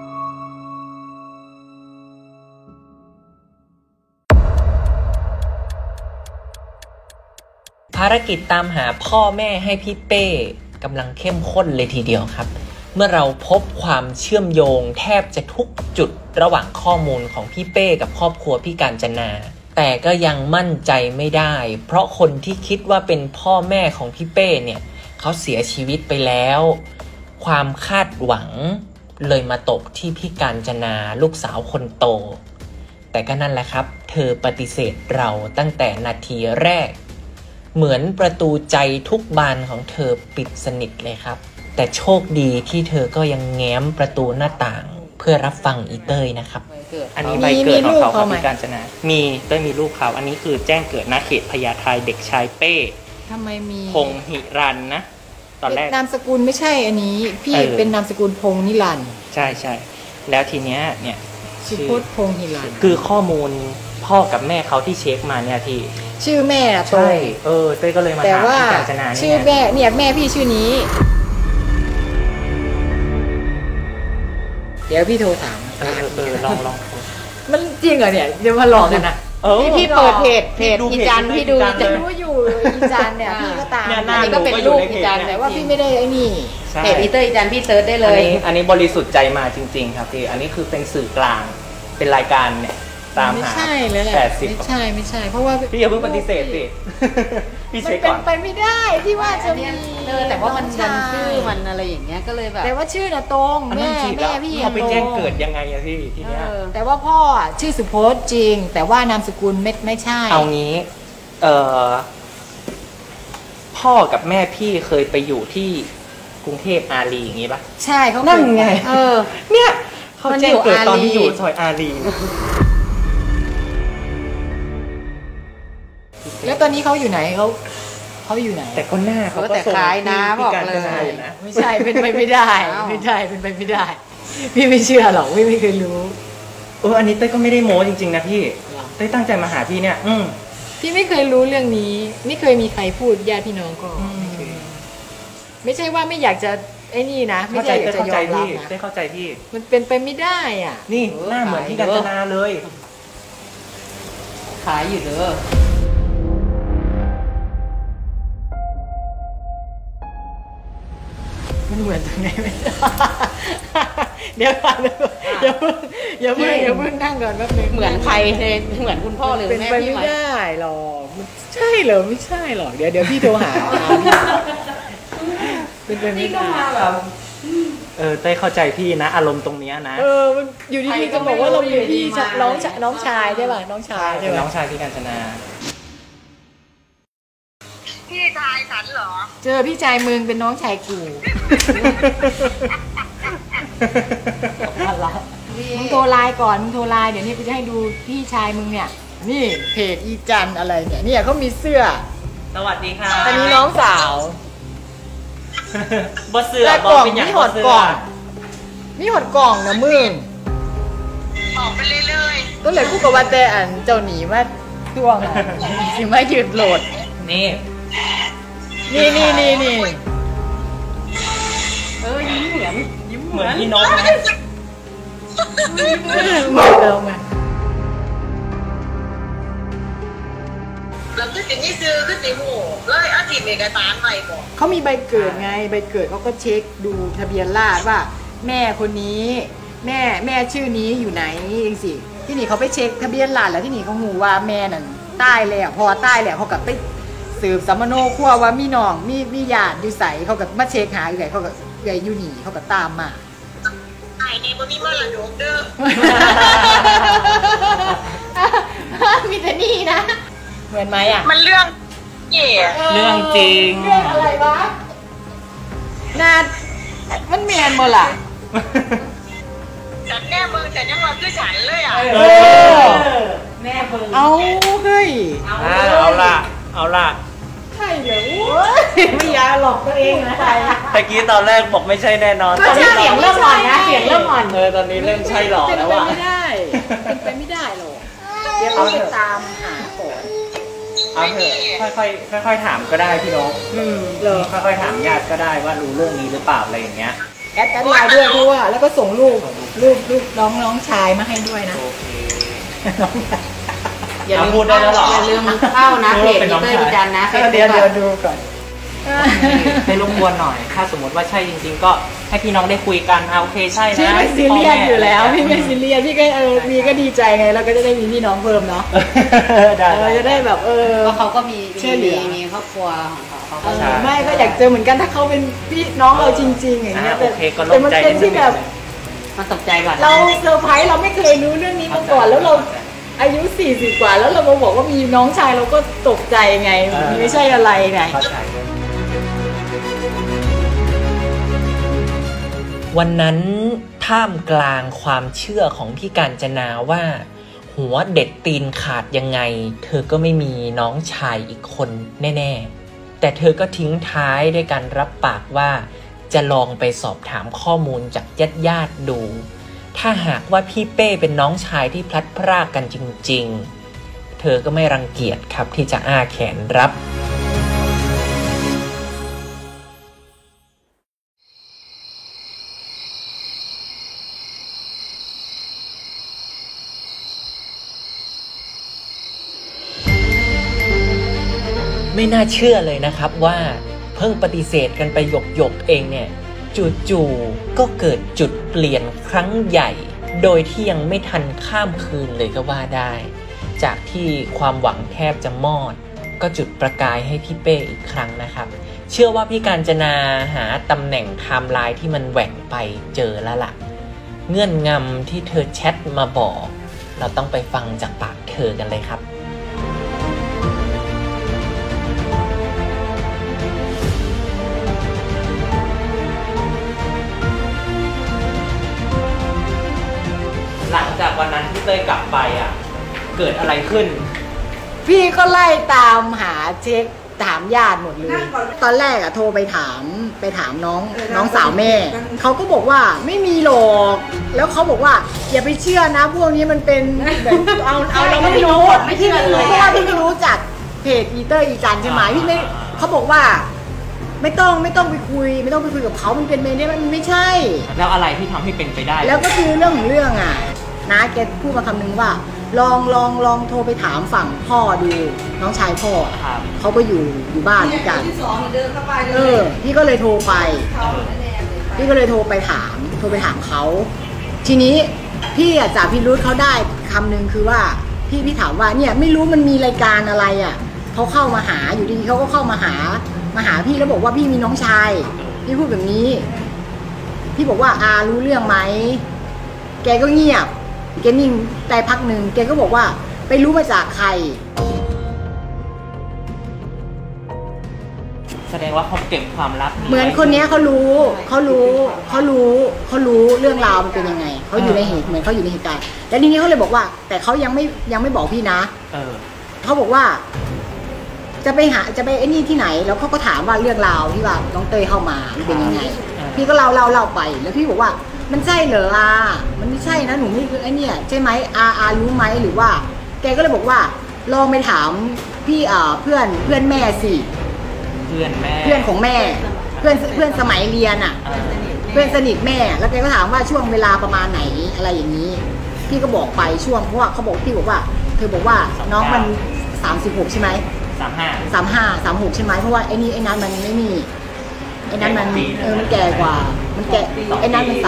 ภารกิจตามหาพ่อแม่ให้พี่เป้กำลังเข้มข้นเลยทีเดียวครับเมื่อเราพบความเชื่อมโยงแทบจะทุกจุดระหว่างข้อมูลของพี่เป้กับครอบครัวพี่กาญจนาแต่ก็ยังมั่นใจไม่ได้เพราะคนที่คิดว่าเป็นพ่อแม่ของพี่เป้เนี่ยเขาเสียชีวิตไปแล้วความคาดหวังเลยมาตกที่พี่กาญจนาลูกสาวคนโตแต่ก็นั่นแหละครับเธอปฏิเสธเราตั้งแต่นาทีแรกเหมือนประตูใจทุกบานของเธอปิดสนิทเลยครับแต่โชคดีที่เธอก็ยังแง้มประตูหน้าต่างเพื่อรับฟังอีเต้ยนะครับอันนี้ใบเกิดของเขาครับพี่กาญจนามีเต้ยมีลูกเขาอันนี้คือแจ้งเกิดณเขตพญาไทเด็กชายเป้ทำไมมีพงหิรันนะตอนแรกนามสกุลไม่ใช่อันนี้พี่เป็นนามสกุลพงนิรันดร์ใช่แล้วทีเนี้ยเนี่ยสุพจน์พงหิรันคือข้อมูลพ่อกับแม่เขาที่เช็คมาเนี่ยที่ชื่อแม่ใช่เต้ยก็เลยมาถามพี่กาญจนาชื่อแม่เนี่ยแม่พี่ชื่อนี้เดี๋ยวพี่โทรถามลองมันจริงเหรอเนี่ยเดี๋ยวมาลองกันนะพี่เปิดเพจดูอีจันพี่ดูเพจจะรู้อยู่อีจันเนี่ยพี่ก็ตามเนี่ยหอัน้านนี้หก็เป็นรูปอยู่อีใพจจันเยแต่ว่าพี่ไม่ได้ไอ้นี่ใช่เพจอีเตอร์อีจันพี่เซิร์ชได้เลยอันนี้บริสุทธิ์ใจมาจริง ๆ ครับพี่อันนี้คือเป็นสื่อกลางเป็นรายการเนี่ยตามไม่หาใช่เลยแหละ 80 ไม่ใช่ เพราะว่าพี่อย่าเพิ่งปฏิเสธสิพี่มันเช็คเป็ก่นอนไปไม่ได้ที่ว่าจะมีแต่ว่ามันน้ดังนชายชื่อมันอะไรอย่างเงี้ยก็เลยแบบแต่ว่าชื่อน่ะตรงอันแม่นั้นผิดแม่แล้วพี่เขาไปตรงแจ้งเกิดยังไงอะพี่ทีเนี้ยแต่ว่าพ่ออ่ะชื่อสุพจน์จริง แต่ว่านามสกุลไม่ใช่เอางี้พ่อกับแม่พี่เคยไปอยู่ที่กรุงเทพอารีอย่างงี้ปะใช่เขานั่นไงเนี่ยเขาแจ้งเกิดตอนที่อยู่ซอยอารีแล้วตอนนี้เขาอยู่ไหนเขาอยู่ไหนแต่ก็หน้าเขาก็แต่ส่งคล้ายนะที่บอกการเลจนาย อยู่นะไม่ใช่เป็นไปไม่ได้อ้าวไม่ใช่เป็นไปไม่ได้ พี่ไม่เชื่อหรอกพี่ไม่เคยรู้อันนี้เต้ยก็ไม่ได้โม้จริงๆนะพี่เต้ยตั้งใจมาหาพี่เนี่ยพี่ไม่เคยรู้เรื่องนี้ ไม่เคยมีใครพูดญาติพี่น้องก็ไม่ใช่ว่าไม่อยากจะไอ้นี่นะไม่เข้าใจใช่อยากเต้ยจะเข้าย ใจอมรับพี่นะเต้ยเข้าใจพี่มันเป็นไปไม่ได้อ่ะนี่หน้าเหมือนพี่กัญจนาเลยขายอยู่เด้อมันเหมือนตรงไหนไม่ได้ เดี๋ยวก่อนอย่าเพิ่งนั่งก่อนแป๊บนึงเหมือนใครเลยเหมือนคุณพ่อหรือเป็นแม่ไปพี่ไม่ไหมได้หรอกมันใช่เหรอไม่ใช่หรอกเดี๋ยวพี่โทรหาเป็นไปไม่ได้เต้ยเข้าใจพี่นะ อารมณ์ตรงเนี้ยนะมันอยู่ดีๆจะบอกว่าเรามีพี่น้องชายใช่ป่ะน้องชายใช่เป็นน้ป่ะองชายพี่กัญจนาพี่ชายฉันเหรอเจอพี่ชายมึงเป็นน้องชายกูมึงโทรไลน์ก่อนมึงโทรไลน์เดี๋ยวนี้กูจะให้ดูพี่ชายมึงเนี่ยนี่เพจอีจันอะไรเนี่ยเขามีเสื้อสวัสดีค่ะอันนี้น้องสาวบ่เสือแต่บกอล่กองเป็นอย่างมีหบ่อดเสือกล่องมีหอดกล่องนะมึงออกไปเรื่อยก็เลยกูกับว่าแต่อันเจ้าหนีมาท่วงอะสิมายืดโหลดนี่นี่ยิ้มเหมือนเหมือนพี่นกนะเหมือนเดิมไงๆแล้วก็สิ่งที่ซื้อก็สิหูเลยอาทิตย์เอกสารใหม่บอกเขามีใบเกิดไงใบเกิดเขาก็เช็คดูทะเบียนราษฎร์ว่า แม่คนนี้แม่ชื่อนี้อยู่ไหนเองสิที่นี่เขาไปเช็คทะเบียนราษฎร์แล้วที่นี่เขาหูว่าแม่นั่นตายแล้วพอตายแล้วเขากับไปสืบสัมมโนครัวว่ามีน้องมีญาติอยู่ใสเขากับมาเช็คหาอยู่ไหนเขากับเอื่อยอยู่หนีเขากับตามมาไอ้นี่บ่มีมรดกเด้อมีแต่นี่นะเหมือนไหมอ่ะมันเรื่องเย่เรื่องจริงเรื่องอะไรวะนาดมันเมียนบ่ล่ะฉันแน่มือฉันยังมาคือฉันเลยอ่ะแม่เบิ่งเอาเฮ้ยเอาล่ะใช่เหรอไม่อยาหลอกตัวเองนะใช่ตะกี้ตอนแรกบอกไม่ใช่แน่นอนก็ใช่เสียงเริ่มอ่อนนะเสียงเริ่มอ่อนตอนนี้เริ่มใช่หรอแล้วว่ะเป็นไปไม่ได้เป็นไปไม่ได้หรอกเดี๋ยวเราไปตามหาก่อนเอาเถอะค่อยถามก็ได้พี่นกค่อยถามญาติก็ได้ว่ารู้เรื่องนี้หรือเปล่าอะไรอย่างเงี้ยแอดไลน์ด้วยเพราะว่าแล้วก็ส่งรูปน้องชายมาให้ด้วยนะโอเคอย่าลืมพูดได้แล้วเหรออย่าลืมเข้านะเพจอีเตอร์อีจันนะเดี๋ยวดูก่อนให้รบกวนหน่อย ถ้าสมมติว่าใช่จริงๆ ก็ให้พี่น้องได้คุยกันโอเคใช่นะพี่ไม่ซีเรียสอยู่แล้วพี่ไม่ซีเรียสพี่ก็มีก็ดีใจไงเราก็จะได้มีพี่น้องเพิ่มเนาะ เราจะได้แบบก็เขาก็มีช่วยเหลือมีครอบครัวของเขาไม่ก็อยากเจอเหมือนกันถ้าเขาเป็นพี่น้องเราจริงๆอย่างเงี้ยโอเคก็โล่แต่งมันใจเป็นที่แบบมันตกใจก่อนเราเซอร์ไพรส์เราไม่เคยรู้เรื่องนี้มาก่อนแล้วเราอายุ40 กว่าแล้วเรามาบอกว่ามีน้องชายเราก็ตกใจไงไม่ใช่อะไรไงวันนั้นท่ามกลางความเชื่อของพี่กาญจนาว่า หัวเด็ดตีนขาดยังไง เธอก็ไม่มีน้องชายอีกคนแน่ๆแต่เธอก็ทิ้งท้ายด้วยการรับปากว่าจะลองไปสอบถามข้อมูลจากญาติดูถ้าหากว่าพี่เป้เป็นน้องชายที่พลัดพรากกันจริงๆเธอก็ไม่รังเกียจครับที่จะอ้าแขนรับไม่น่าเชื่อเลยนะครับว่าเพิ่งปฏิเสธกันไปหยกๆเองเนี่ยจู่ๆก็เกิดจุดเปลี่ยนครั้งใหญ่โดยที่ยังไม่ทันข้ามคืนเลยก็ว่าได้จากที่ความหวังแทบจะมอดก็จุดประกายให้พี่เป้อีกครั้งนะครับเชื่อว่าพี่กาญจนาหาตำแหน่งไทม์ไลน์ที่มันแหว่งไปเจอแล้วล่ะเงื่อนงำที่เธอแชทมาบอกเราต้องไปฟังจากปากเธอกันเลยครับหลังจากวันนั้นที่เต้ยกลับไปเกิดอะไรขึ้นพี่ก็ไล่ตามหาเช็คถามญาติหมดเลยตอนแรกโทรไปถามน้องสาวแม่เขาก็บอกว่าไม่มีหรอกแล้วเขาบอกว่าอย่าไปเชื่อนะพวกนี้มันเป็นแบบเอาเราไม่รู้ไม่เชื่อเลยเพราะว่าพี่ไม่รู้จักเพจอีเตอร์อีจันใช่ไหมพี่ไม่เขาบอกว่าไม่ต้องไปคุยกับเขามันเป็นไปได้มันไม่ใช่แล้วอะไรที่ทำให้เป็นไปได้แล้วก็คือเรื่องของเรื่องนะแกพูดมาคำนึงว่าลองโทรไปถามฝั่งพ่อดูน้องชายพ่อเขาก็อยู่บ้านด้วยกันพี่ก็เลยโทรไปถามเขาทีนี้พี่จากพี่รุ้เขาได้คำนึงคือว่าพี่ถามว่าเนี่ยไม่รู้มันมีรายการอะไรเขาเข้ามาหาอยู่ดีเขาก็เข้ามาหาพี่แล้วบอกว่าพี่มีน้องชายพี่พูดแบบนี้พี่บอกว่ารู้เรื่องไหมแกก็เงียบแกนิ่งแต่พักหนึ่งแกก็บอกว่าไปรู้มาจากใครแสดงว่าเขาเก็บความลับเหมือนคนนี้เขารู้เรื่องราวมันเป็นยังไงเขาอยู่ในเหตุเหมือนเขาอยู่ในเหตุการณ์แล้วทีนี้เขาเลยบอกว่าแต่เขายังไม่บอกพี่นะเขาบอกว่าจะไปไอ้นี่ที่ไหนแล้วเขาก็ถามว่าเรื่องราวที่ว่าน้องเตยเข้ามามันเป็นยังไงพี่ก็เล่าไปแล้วพี่บอกว่ามันใช่เหรอมันไม่ใช่นะหนูไม่คือไอ้นี่ใช่ไหมรู้ไหมหรือว่าแกก็เลยบอกว่าลองไปถามพี่เพื่อนแม่สิเพื่อนของแม่เพื่อนสมัยเรียนเพื่อนสนิทแม่แล้วแกก็ถามว่าช่วงเวลาประมาณไหนอะไรอย่างนี้พี่ก็บอกไปช่วงเพราะว่าเขาบอกพี่บอกว่าเธอบอกว่าน้องมัน36ใช่ไหม35 36ใช่ไหมเพราะว่าไอ้นั้นมันไม่มีไอ้นั้นมันมันแก่กว่ามันแก่ไอ้นั้นมัน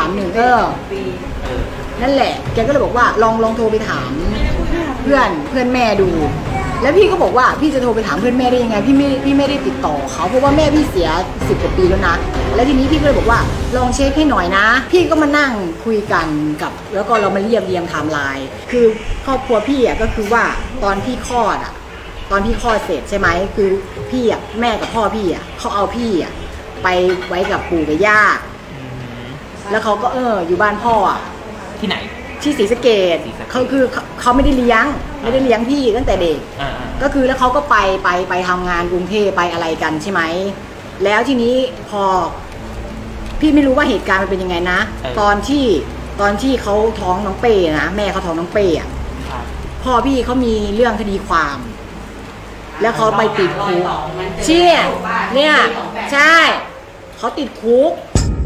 31นั่นแหละแกก็เลยบอกว่าลองโทรไปถามเพื่อนแม่ดูแล้วพี่ก็บอกว่าพี่จะโทรไปถามเพื่อนแม่ได้ยังไงพี่ไม่ได้ติดต่อเขาเพราะว่าแม่พี่เสีย10 กว่าปีแล้วนะแล้วทีนี้พี่ก็เลยบอกว่าลองเช็คให้หน่อยนะพี่ก็มานั่งคุยกันกับแล้วก็เรามาเรียงไทม์ไลน์คือครอบครัวพี่ก็คือว่าตอนพี่คลอดเสร็จใช่ไหมคือพี่แม่กับพ่อพี่เขาเอาพี่ไปไว้กับปู่กับย่าแล้วเขาก็อยู่บ้านพ่อที่ไหนที่ศรีสะเกษเขาคือเขาไม่ได้เลี้ยงพี่ตั้งแต่เด็กก็คือแล้วเขาก็ไปทำงานกรุงเทพไปอะไรกันใช่ไหมแล้วทีนี้พอพี่ไม่รู้ว่าเหตุการณ์มันเป็นยังไงนะตอนที่เขาท้องน้องเป้นะแม่เขาท้องน้องเป้พ่อพี่เขามีเรื่องคดีความแล้วเขาไปติดคุกเนี่ยใช่เขาติดคุก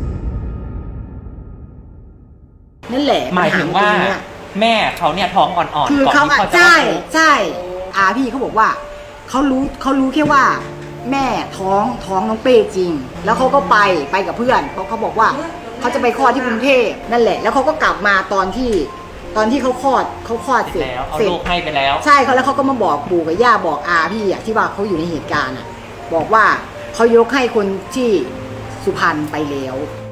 นั่นแหละหมายถึงว่าแม่เขาเนี่ยท้องอ่อนๆคือเขาใช่พี่เขาบอกว่าเขารู้แค่ว่าแม่ท้องน้องเป้จริงแล้วเขาก็ไปกับเพื่อนเขาบอกว่าเขาจะไปคลอดที่กรุงเทพนั่นแหละแล้วเขาก็กลับมาตอนที่เขาคลอดเสร็จเอาลูกให้ไปแล้วใช่เขาแล้วเขาก็มาบอกปู่กับย่าบอกพี่ที่ว่าเขาอยู่ในเหตุการณ์บอกว่าเขายกให้คนที่สุพรรณไปแล้ว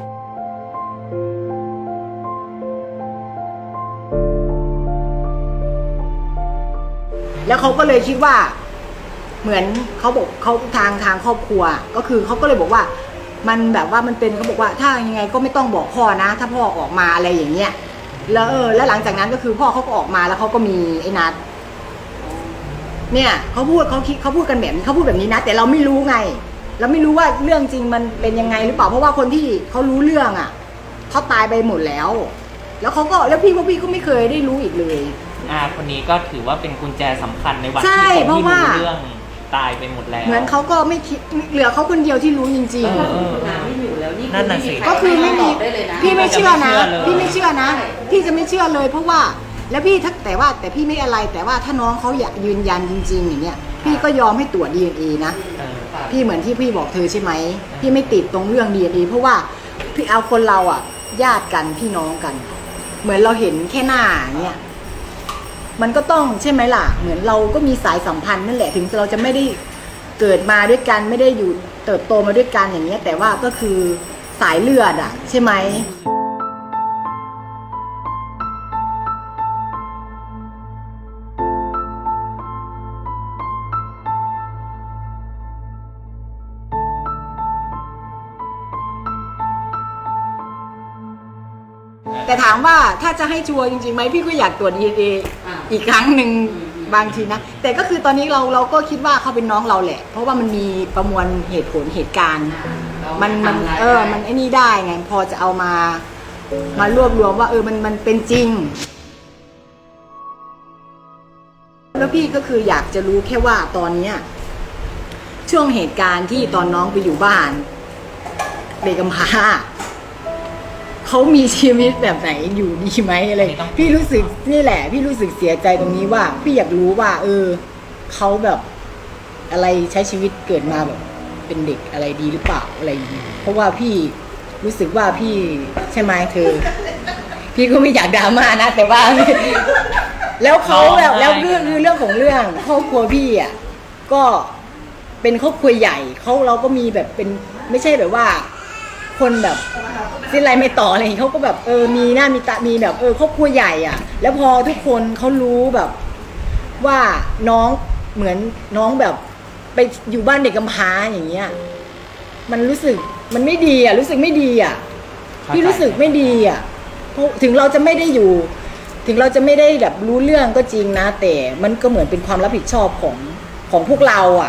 แล้วเขาก็เลยคิดว่าเหมือนเขาบอกเขาทางครอบครัวก็คือเขาก็เลยบอกว่ามันแบบว่ามันเป็นเขาบอกว่าถ้ายังไงก็ไม่ต้องบอกพ่อนะถ้าพ่อออกมาอะไรอย่างเงี้ยแล้วหลังจากนั้นก็คือพ่อเขาก็ออกมาแล้วเขาก็มีไอ้นัทเนี่ยเขาพูดกันแบบนี้เขาพูดแบบนี้นะแต่เราไม่รู้ไงเราไม่รู้ว่าเรื่องจริงมันเป็นยังไงหรือเปล่าเพราะว่าคนที่เขารู้เรื่องเขาตายไปหมดแล้วเขาก็แล้วพี่ก็ไม่เคยได้รู้อีกเลยคนนี้ก็ถือว่าเป็นกุญแจสำคัญในวันที่คนที่รู้เรื่องตายไปหมดแล้วเหมือนเขาก็ไม่คิดเหลือเขาคนเดียวที่รู้จริงๆนั่นน่ะสิก็คือไม่มีพี่ไม่เชื่อนะพี่จะไม่เชื่อเลยเพราะว่าแล้วพี่แต่พี่ไม่อะไรแต่ว่าถ้าน้องเขาอยากยืนยันจริงๆอย่างเงี้ยพี่ก็ยอมให้ตรวจ DNA นะพี่เหมือนที่พี่บอกเธอใช่ไหมพี่ไม่ติดตรงเรื่อง DNA เพราะว่าพี่เอาคนเราอ่ะญาติกันพี่น้องกัน เหมือนเราเห็นแค่หน้าเนี่ยมันก็ต้องใช่ไหมล่ะเหมือนเราก็มีสายสัมพันธ์นั่นแหละถึงเราจะไม่ได้เกิดมาด้วยกันไม่ได้อยู่เติบโตมาด้วยกันอย่างเงี้ยแต่ว่าก็คือสายเลือดอ่ะใช่ไหมแต่ถามว่าถ้าจะให้ชัวร์จริงๆไหมพี่ก็อยากตรวจ DNA อีกครั้งหนึ่งบางทีนะแต่ก็คือตอนนี้เราก็คิดว่าเขาเป็นน้องเราแหละเพราะว่ามันมีประมวลเหตุผลเหตุการณ์มันไอ้นี่ได้ไงพอจะเอามารวบรวมว่ามันเป็นจริงแล้วพี่ก็คืออยากจะรู้แค่ว่าตอนเนี้ยช่วงเหตุการณ์ที่ตอนน้องไปอยู่บ้านเด็กกำพร้าเขามีชีวิตแบบไหนอยู่ดีไหมอะไรพี่รู้สึกนี่แหละพี่รู้สึกเสียใจตรงนี้ว่าพี่อยากรู้ว่าเขาแบบอะไรใช้ชีวิตเกิดมาแบบเป็นเด็กอะไรดีหรือเปล่าอะไรอย่างนี้เพราะว่าพี่รู้สึกว่าพี่ใช่ไหมเธอพี่ก็ไม่อยากดราม่านะแต่ว่าแล้วเขาแบบแล้วเรื่องของเรื่องครอบครัวพี่อ่ะก็เป็นครอบครัวใหญ่เราก็มีแบบเป็นไม่ใช่แบบว่าคนแบบสิ้นไรไม่ต่ออะไรเขาก็แบบมีหน้ามีตามีแบบครอบครัวใหญ่อ่ะแล้วพอทุกคนเขารู้แบบว่าน้องเหมือนน้องแบบไปอยู่บ้านเด็กกำพร้าอย่างเงี้ยมันรู้สึกมันไม่ดีอ่ะรู้สึกไม่ดีอ่ะพี่รู้สึกไม่ดีอ่ะเพราะถึงเราจะไม่ได้อยู่ถึงเราจะไม่ได้แบบรู้เรื่องก็จริงนะแต่มันก็เหมือนเป็นความรับผิดชอบของพวกเราอ่ะ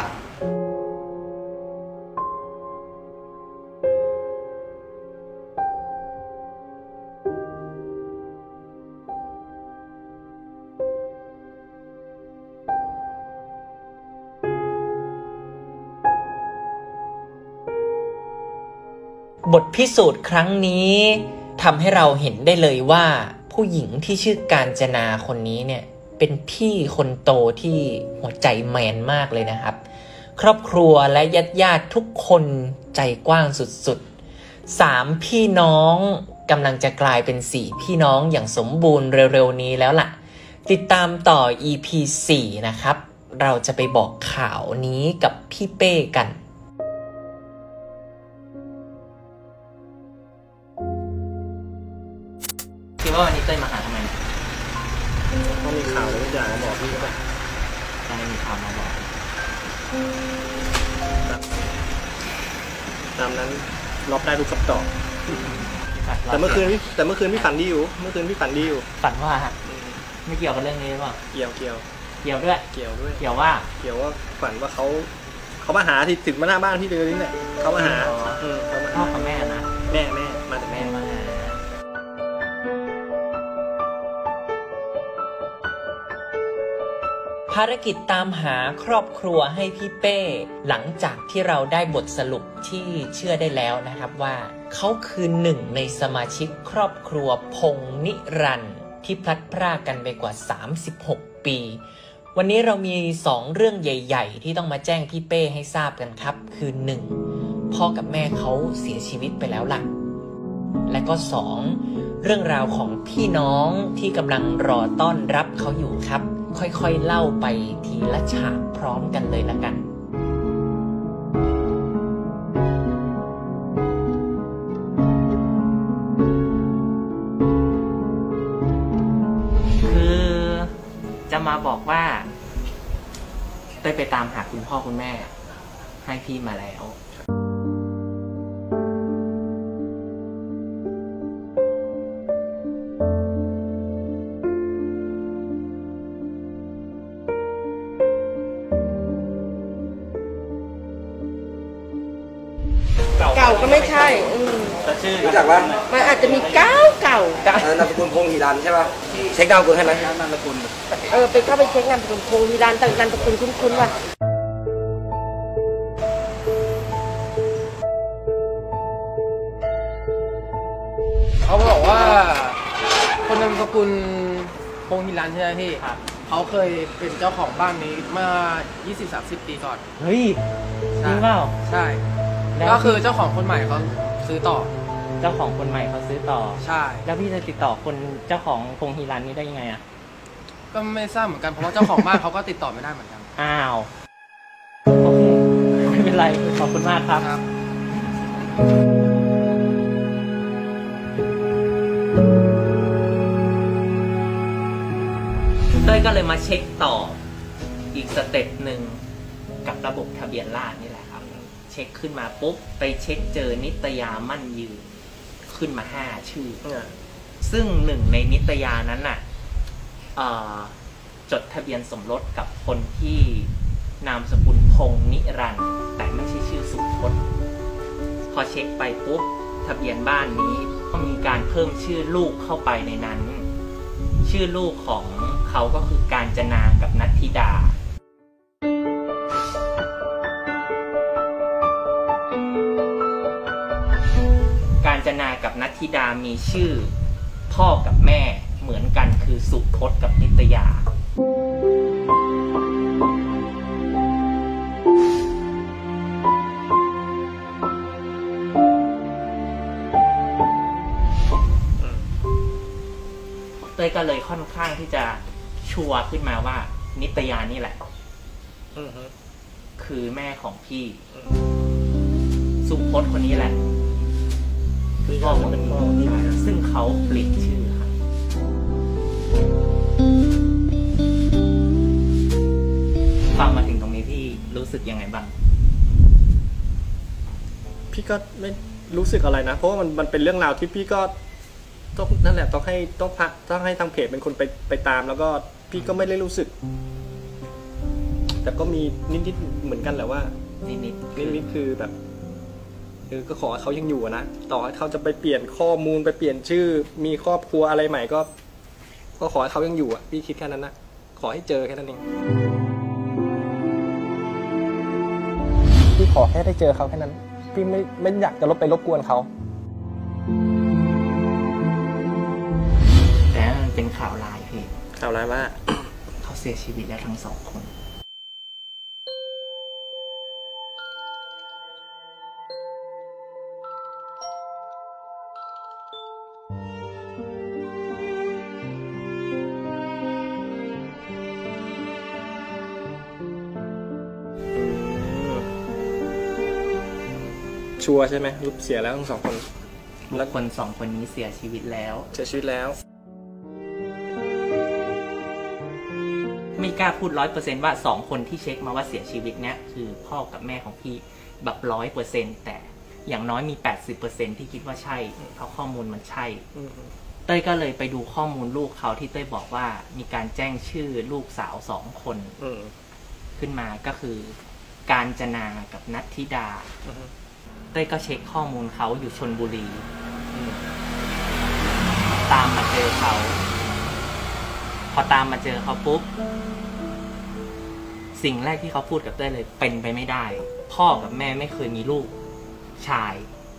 บทพิสูจน์ครั้งนี้ทำให้เราเห็นได้เลยว่าผู้หญิงที่ชื่อกาญจนาคนนี้เนี่ยเป็นพี่คนโตที่หัวใจแมนมากเลยนะครับครอบครัวและญาติทุกคนใจกว้างสุดๆ3พี่น้องกำลังจะกลายเป็น4พี่น้องอย่างสมบูรณ์เร็วๆนี้แล้วล่ะติดตามต่อ EP 4 นะครับเราจะไปบอกข่าวนี้กับพี่เป้กันคิดว่าวันนี้เต้ยมาหาทำไมต้องมีข่าวอะไรทุกอย่างมาบอกพี่ก็ได้ต้องมีข่าวมาบอกตามนั้นล็อกได้ทุกคำตอบแต่เมื่อคืนพี่ฝันดีอยู่ฝันว่าไม่เกี่ยวกับเรื่องนี้หรือเปล่าเกี่ยวด้วยเกี่ยวว่าฝันว่าเขามาหาที่ถึงมาหน้าบ้านพี่เลยนี่แหละเขามาหาพ่อกับแม่นะแม่มาแต่แม่มาภารกิจตามหาครอบครัวให้พี่เป้หลังจากที่เราได้บทสรุปที่เชื่อได้แล้วนะครับว่าเขาคือหนึ่งในสมาชิกครอบครัวพงษ์นิรันดร์ที่พลัดพรากกันไปกว่า36 ปีวันนี้เรามี2เรื่องใหญ่ๆที่ต้องมาแจ้งพี่เป้ให้ทราบกันครับคือ1พ่อกับแม่เขาเสียชีวิตไปแล้วล่ะและก็2เรื่องราวของพี่น้องที่กำลังรอต้อนรับเขาอยู่ครับค่อยๆเล่าไปทีละฉากพร้อมกันเลยละกันคือจะมาบอกว่าเต้ยไปตามหาคุณพ่อคุณแม่ให้พี่มาแล้วเก่าก็ไม่ใช่รู้จักปะมันอาจจะมีเก่านามสกุลพงษ์หิรันใช่ปะเช็คนามสกุลให้ไหมนามสกุลไปเข้าไปเช็คนามสกุลพงษ์หิรันแต่นามสกุลคุ้นๆว่ะเขาบอกว่าคนนามสกุลพงษ์หิรันใช่ไหมพี่เขาเคยเป็นเจ้าของบ้านนี้เมื่อ 20-30 ปีก่อนเฮ้ยจริงเปล่าใช่ก็คือเจ้าของคนใหม่เขาซื้อต่อเจ้าของคนใหม่เขาซื้อต่อใช่แล้วพี่จะติดต่อคนเจ้าของพงฮีรันนี้ได้ยังไงอ่ะก็ไม่ทราบเหมือนกันเพราะว่าเจ้าของบ้านเขาก็ติดต่อไม่ได้เหมือนกันอ้าวโอเคไม่เป็นไรขอบคุณมากครับเต้ยก็เลยมาเช็คต่ออีกสเต็ปหนึ่งกับระบบทะเบียนราษฎร์นี่แหละครับเช็คขึ้นมาปุ๊บไปเช็คเจอนิตยามั่นยืนขึ้นมา5 ชื่อซึ่งหนึ่งในนิตยานั้นน่ะจดทะเบียนสมรสกับคนที่นามสกุลพงษ์นิรันดร์แต่ไม่ใช่ชื่อสุพจน์พอเช็คไปปุ๊บทะเบียนบ้านนี้ก็มีการเพิ่มชื่อลูกเข้าไปในนั้นชื่อลูกของเขาก็คือกาญจนากับนัทธิดากาญจนากับนัทธิดามีชื่อพ่อกับแม่เหมือนกันคือสุพจน์กับนิตยาเต้ยก็เลยค่อนข้างที่จะชัวร์ขึ้นมาว่านิตยานี่แหละคือแม่ของพี่สุพจน์คนนี้แหละคือพ่อของพี่ซึ่งเขาเปลี่ยนชื่อครับฟังมาถึงตรงนี้พี่รู้สึกยังไงบ้างพี่ก็ไม่รู้สึกอะไรนะเพราะว่ามันเป็นเรื่องราวที่พี่ก็ต้องนั่นแหละต้องให้ทางเพจเป็นคนไปตามแล้วก็พี่ก็ไม่ได้รู้สึกแต่ก็มีนิดๆเหมือนกันแหละว่านิดคือแบบก็ขอให้เขายังอยู่นะต่อให้เขาจะไปเปลี่ยนข้อมูลไปเปลี่ยนชื่อมีครอบครัวอะไรใหม่ก็ขอให้เขายังอยู่อ่ะพี่คิดแค่นั้นนะขอให้เจอแค่นั้นเองพี่ขอแค่ได้เจอเขาแค่นั้นพี่ไม่อยากจะไปรบกวนเขาแต่มันเป็นข่าวร้ายพี่ข่าวร้ายว่าเขาเสียชีวิตแล้วทั้ง2 คนชัวร์ใช่ไหมรูปเสียแล้วทั้ง2 คนแล้วคน2 คนนี้เสียชีวิตแล้วไม่กล้าพูด 100% ว่า2 คนที่เช็คมาว่าเสียชีวิตเนี้ยคือพ่อกับแม่ของพี่แบบ 100% แต่อย่างน้อยมี 80% ที่คิดว่าใช่เพราะข้อมูลมันใช่เต้ยก็เลยไปดูข้อมูลลูกเขาที่เต้ยบอกว่ามีการแจ้งชื่อลูกสาว2 คนขึ้นมาก็คือกาญจนากับนัทธิดาเต้ยก็เช็คข้อมูลเขาอยู่ชลบุรีตามมาเจอเขาพอตามมาเจอเขาปุ๊บสิ่งแรกที่เขาพูดกับเต้ยเลยเป็นไปไม่ได้พ่อกับแม่ไม่เคยมีลูกชาย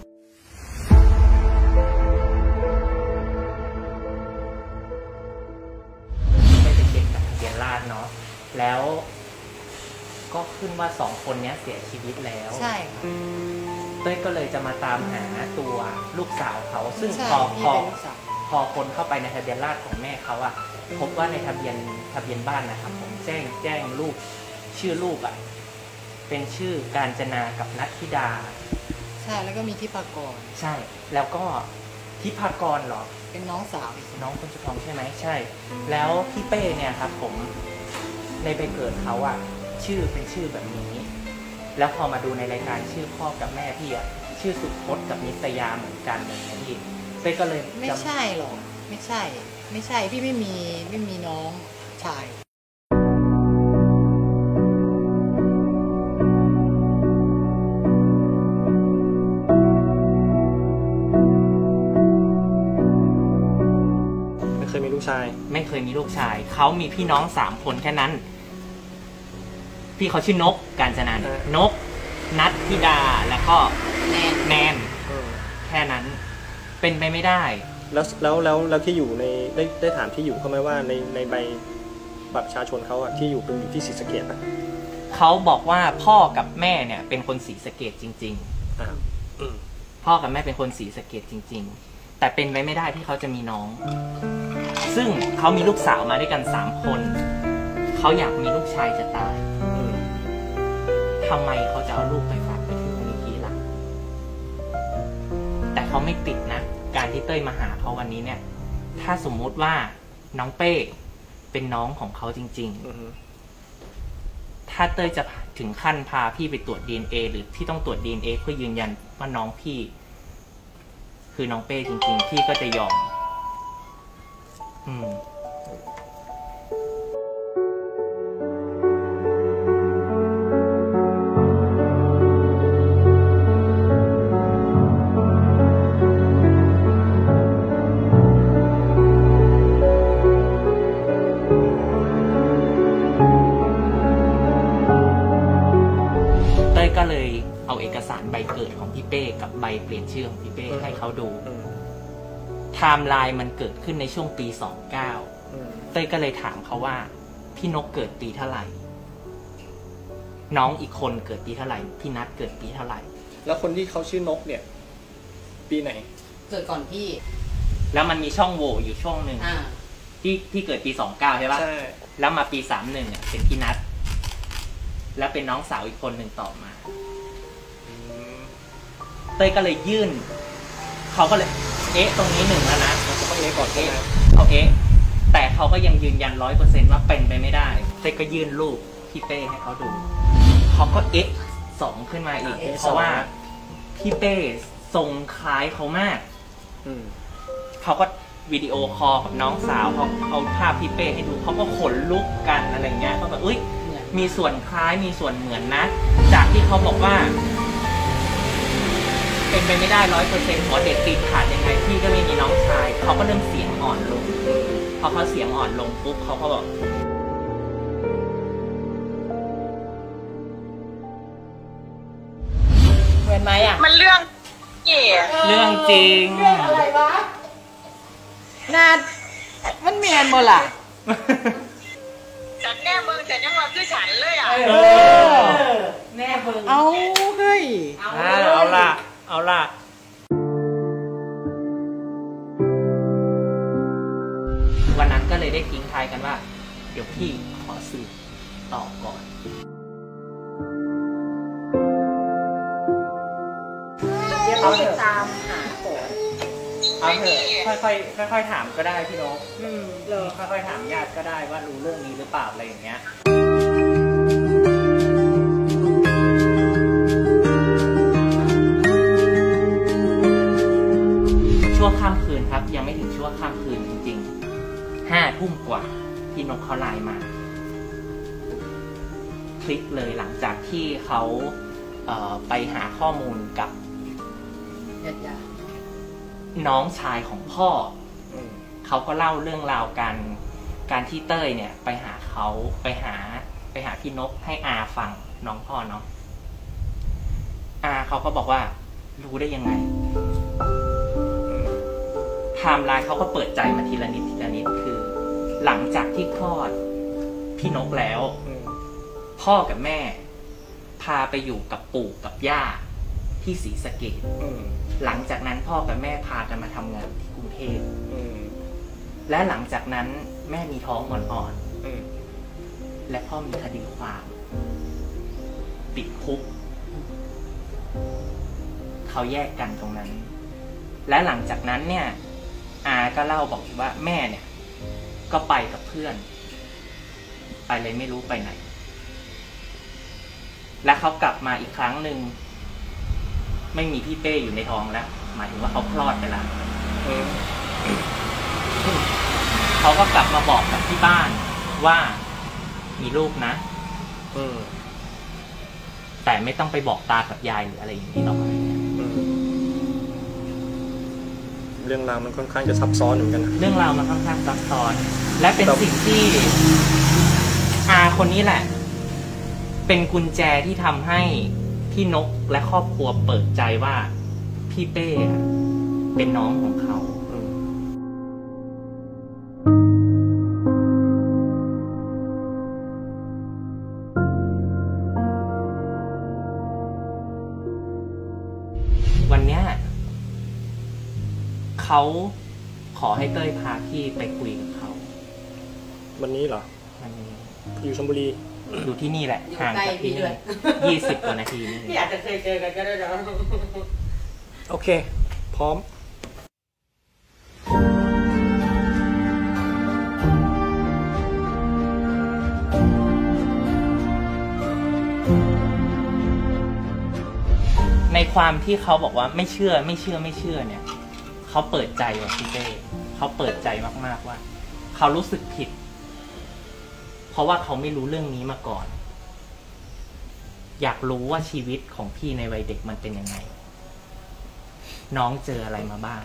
ได้ไปเช็คกับทะเบียนราษฎร์เนาะแล้วก็ขึ้นว่า2 คนนี้เสียชีวิตแล้วใช่เต้ยก็เลยจะมาตามหาตัวลูกสาวเขาซึ่งพอคนเข้าไปในทะเบียนราษฎร์ของแม่เขาอะพบว่าในทะเบียนบ้านนะครับผมแจ้งลูกชื่อลูกอะเป็นชื่อกาญจนากับนัทธิดาใช่แล้วก็มีทิพากรใช่แล้วก็ทิพากรเหรอเป็นน้องสาวน้องคนสุดท้องใช่ไหมใช่แล้วพี่เป้เนี่ยครับผมในใบเกิดเขาอะชื่อเป็นชื่อแบบนี้แล้วพอมาดูในรายการชื่อพ่อกับแม่พี่อะชื่อสุพจน์กับนิตยาเหมือนกันเลยนะพี่เป้ก็เลยไม่ใช่หรอกไม่ใช่พี่ไม่มีน้องชายไม่เคยมีลูกชายเขามีพี่น้อง3 คนแค่นั้นพี่เขาชื่อนกกาญจนานกนัทธิดาแล้วก็แนนแค่นั้นเป็นไปไม่ได้แล้วที่อยู่ในได้ถามที่อยู่เขาไหมว่าในใบบัตรประชาชนเขาอะที่อยู่ที่ศรีสะเกษอะเขาบอกว่าพ่อกับแม่เนี่ยเป็นคนศรีสะเกษจริงๆพ่อกับแม่เป็นคนศรีสะเกษจริงๆแต่เป็นไปไม่ได้ที่เขาจะมีน้อง ซึ่งเขามีลูกสาวมาด้วยกัน3 คนเขาอยากมีลูกชายจะตายทำไมเขาจะเอาลูกไปฝากไปที่มูลนิธิล่ะแต่เขาไม่ติดนะการที่เต้ยมาหาเขาวันนี้เนี่ยถ้าสมมุติว่าน้องเป้เป็นน้องของเขาจริงๆถ้าเต้ยจะถึงขั้นพาพี่ไปตรวจ DNA หรือที่ต้องตรวจ DNA เพื่อยืนยันว่าน้องพี่คือน้องเป้จริงๆพี่ก็จะยอมก็เลยเอาเอกสารใบเกิดของพี่เป้กับใบเปลี่ยนชื่อของพี่เป้ให้เขาดูไทม์ไลน์มันเกิดขึ้นในช่วงปี29เต้ยก็เลยถามเขาว่าพี่นกเกิดปีเท่าไหร่น้องอีกคนเกิดปีเท่าไหร่พี่นัทเกิดปีเท่าไหร่แล้วคนที่เขาชื่อนกเนี่ยปีไหนเกิดก่อนพี่แล้วมันมีช่องโหว่อยู่ช่วงหนึ่งที่เกิดปี29ใช่ปะแล้วมาปี31เนี่ยเป็นพี่นัทแล้วเป็นน้องสาวอีกคนหนึ่งต่อมาเต้ยก็เลยยื่นเขาก็เลยตรงนี้1แล้วนะเขาก็ก่อนเขาแต่เขาก็ยังยืนยัน 100% ว่าเป็นไปไม่ได้เต้ยก็ยื่นรูปพี่เป้ให้เขาดูเขาก็2ขึ้นมาอีกเพราะว่าพี่เป้ทรงคล้ายเขามากเขาก็วิดีโอคอลกับน้องสาวเขาเอาภาพพี่เป้ให้ดูเขาก็ขนลุกกันอะไรเงี้ยเขาแบบมีส่วนคล้ายมีส่วนเหมือนนะจากที่เขาบอกว่าเป็นไปไม่ได้ 100% หัวเด็ดตีนขาดยังไงพี่ก็ไม่มีน้องชายเขาก็เริ่มเสียงอ่อนลงพอเขาเสียงอ่อนลงปุ๊บเขาก็บอกเหมือนไหมอ่ะมันเรื่องเรื่องจริงเรื่องอะไรวะนาดมันเมียนบ่ล่ะฉันแน่มึงแต่ยังมาคือฉันเลยอ่ะแน่มึงเอาเฮ้ยเอาล่ะวันนั้นก็เลยได้ทิ้งท้ายกันว่าเดี๋ยวพี่ขอสืบต่อก่อนเอาไปตามหาก่อนเอาเถอะค่อยถามก็ได้พี่นกค่อยถามญาติก็ได้ว่ารู้เรื่องนี้หรือเปล่าอะไรอย่างเงี้ยชั่วข้ามคืนครับยังไม่ถึงชั่วข้ามคืนจริงๆ5 ทุ่มกว่าพี่นกเขาไลน์มาคลิกเลยหลังจากที่เขาไปหาข้อมูลกับน้องชายของพ่อเขาก็เล่าเรื่องราวการที่เต้ยเนี่ยไปหาเขาไปหาพี่นกให้อาฟังน้องพ่อเนาะอาเขาก็บอกว่ารู้ได้ยังไงไทม์ไลน์เขาก็เปิดใจมาทีละนิดคือหลังจากที่คลอดพี่นกแล้วพ่อกับแม่พาไปอยู่กับปู่กับย่าที่ศรีสะเกษหลังจากนั้นพ่อกับแม่พากันมาทำงานที่กรุงเทพและหลังจากนั้นแม่มีท้องอ่อนๆและพ่อมีคดีความติดคุกเขาแยกกันตรงนั้นและหลังจากนั้นเนี่ยอาก็เล่าบอกว่าแม่เนี่ยก็ไปกับเพื่อนไปเลยไม่รู้ไปไหนและเขากลับมาอีกครั้งหนึ่งไม่มีพี่เป้อยู่ในท้องแล้วหมายถึงว่าเขาคลอดไปแล้วเขาก็กลับมาบอกกับที่บ้านว่ามีลูกนะแต่ไม่ต้องไปบอกตากับยายหรืออะไรอย่างนี้หรอกเรื่องราวมันค่อนข้างจะซับซ้อนเหมือนกันเรื่องราวมันค่อนข้างซับซ้อนและเป็นสิ่งที่อาคนนี้แหละเป็นกุญแจที่ทำให้พี่นกและครอบครัวเปิดใจว่าพี่เป้เป็นน้องของเขาเขาขอให้เต้ยพาพี่ไปคุยกับเขาวันนี้เหรอวันนี้อยู่ชลบุรีอยู่ที่นี่แหละอยู่ห่างใกล้จากที่พี่ด้นี่วย 20 กว่านาทีนี่พี่อาจจะเคยเจอกันก็ได้นะโอเค พร้อมในความที่เขาบอกว่าไม่เชื่อเนี่ยเขาเปิดใจว่ะพี่เต้เขาเปิดใจมากๆว่าเขารู้สึกผิด เพราะว่าเขาไม่รู้เรื่องนี้มาก่อน อยากรู้ว่าชีวิตของพี่ในวัยเด็กมันเป็นยังไง น้องเจออะไรมาบ้าง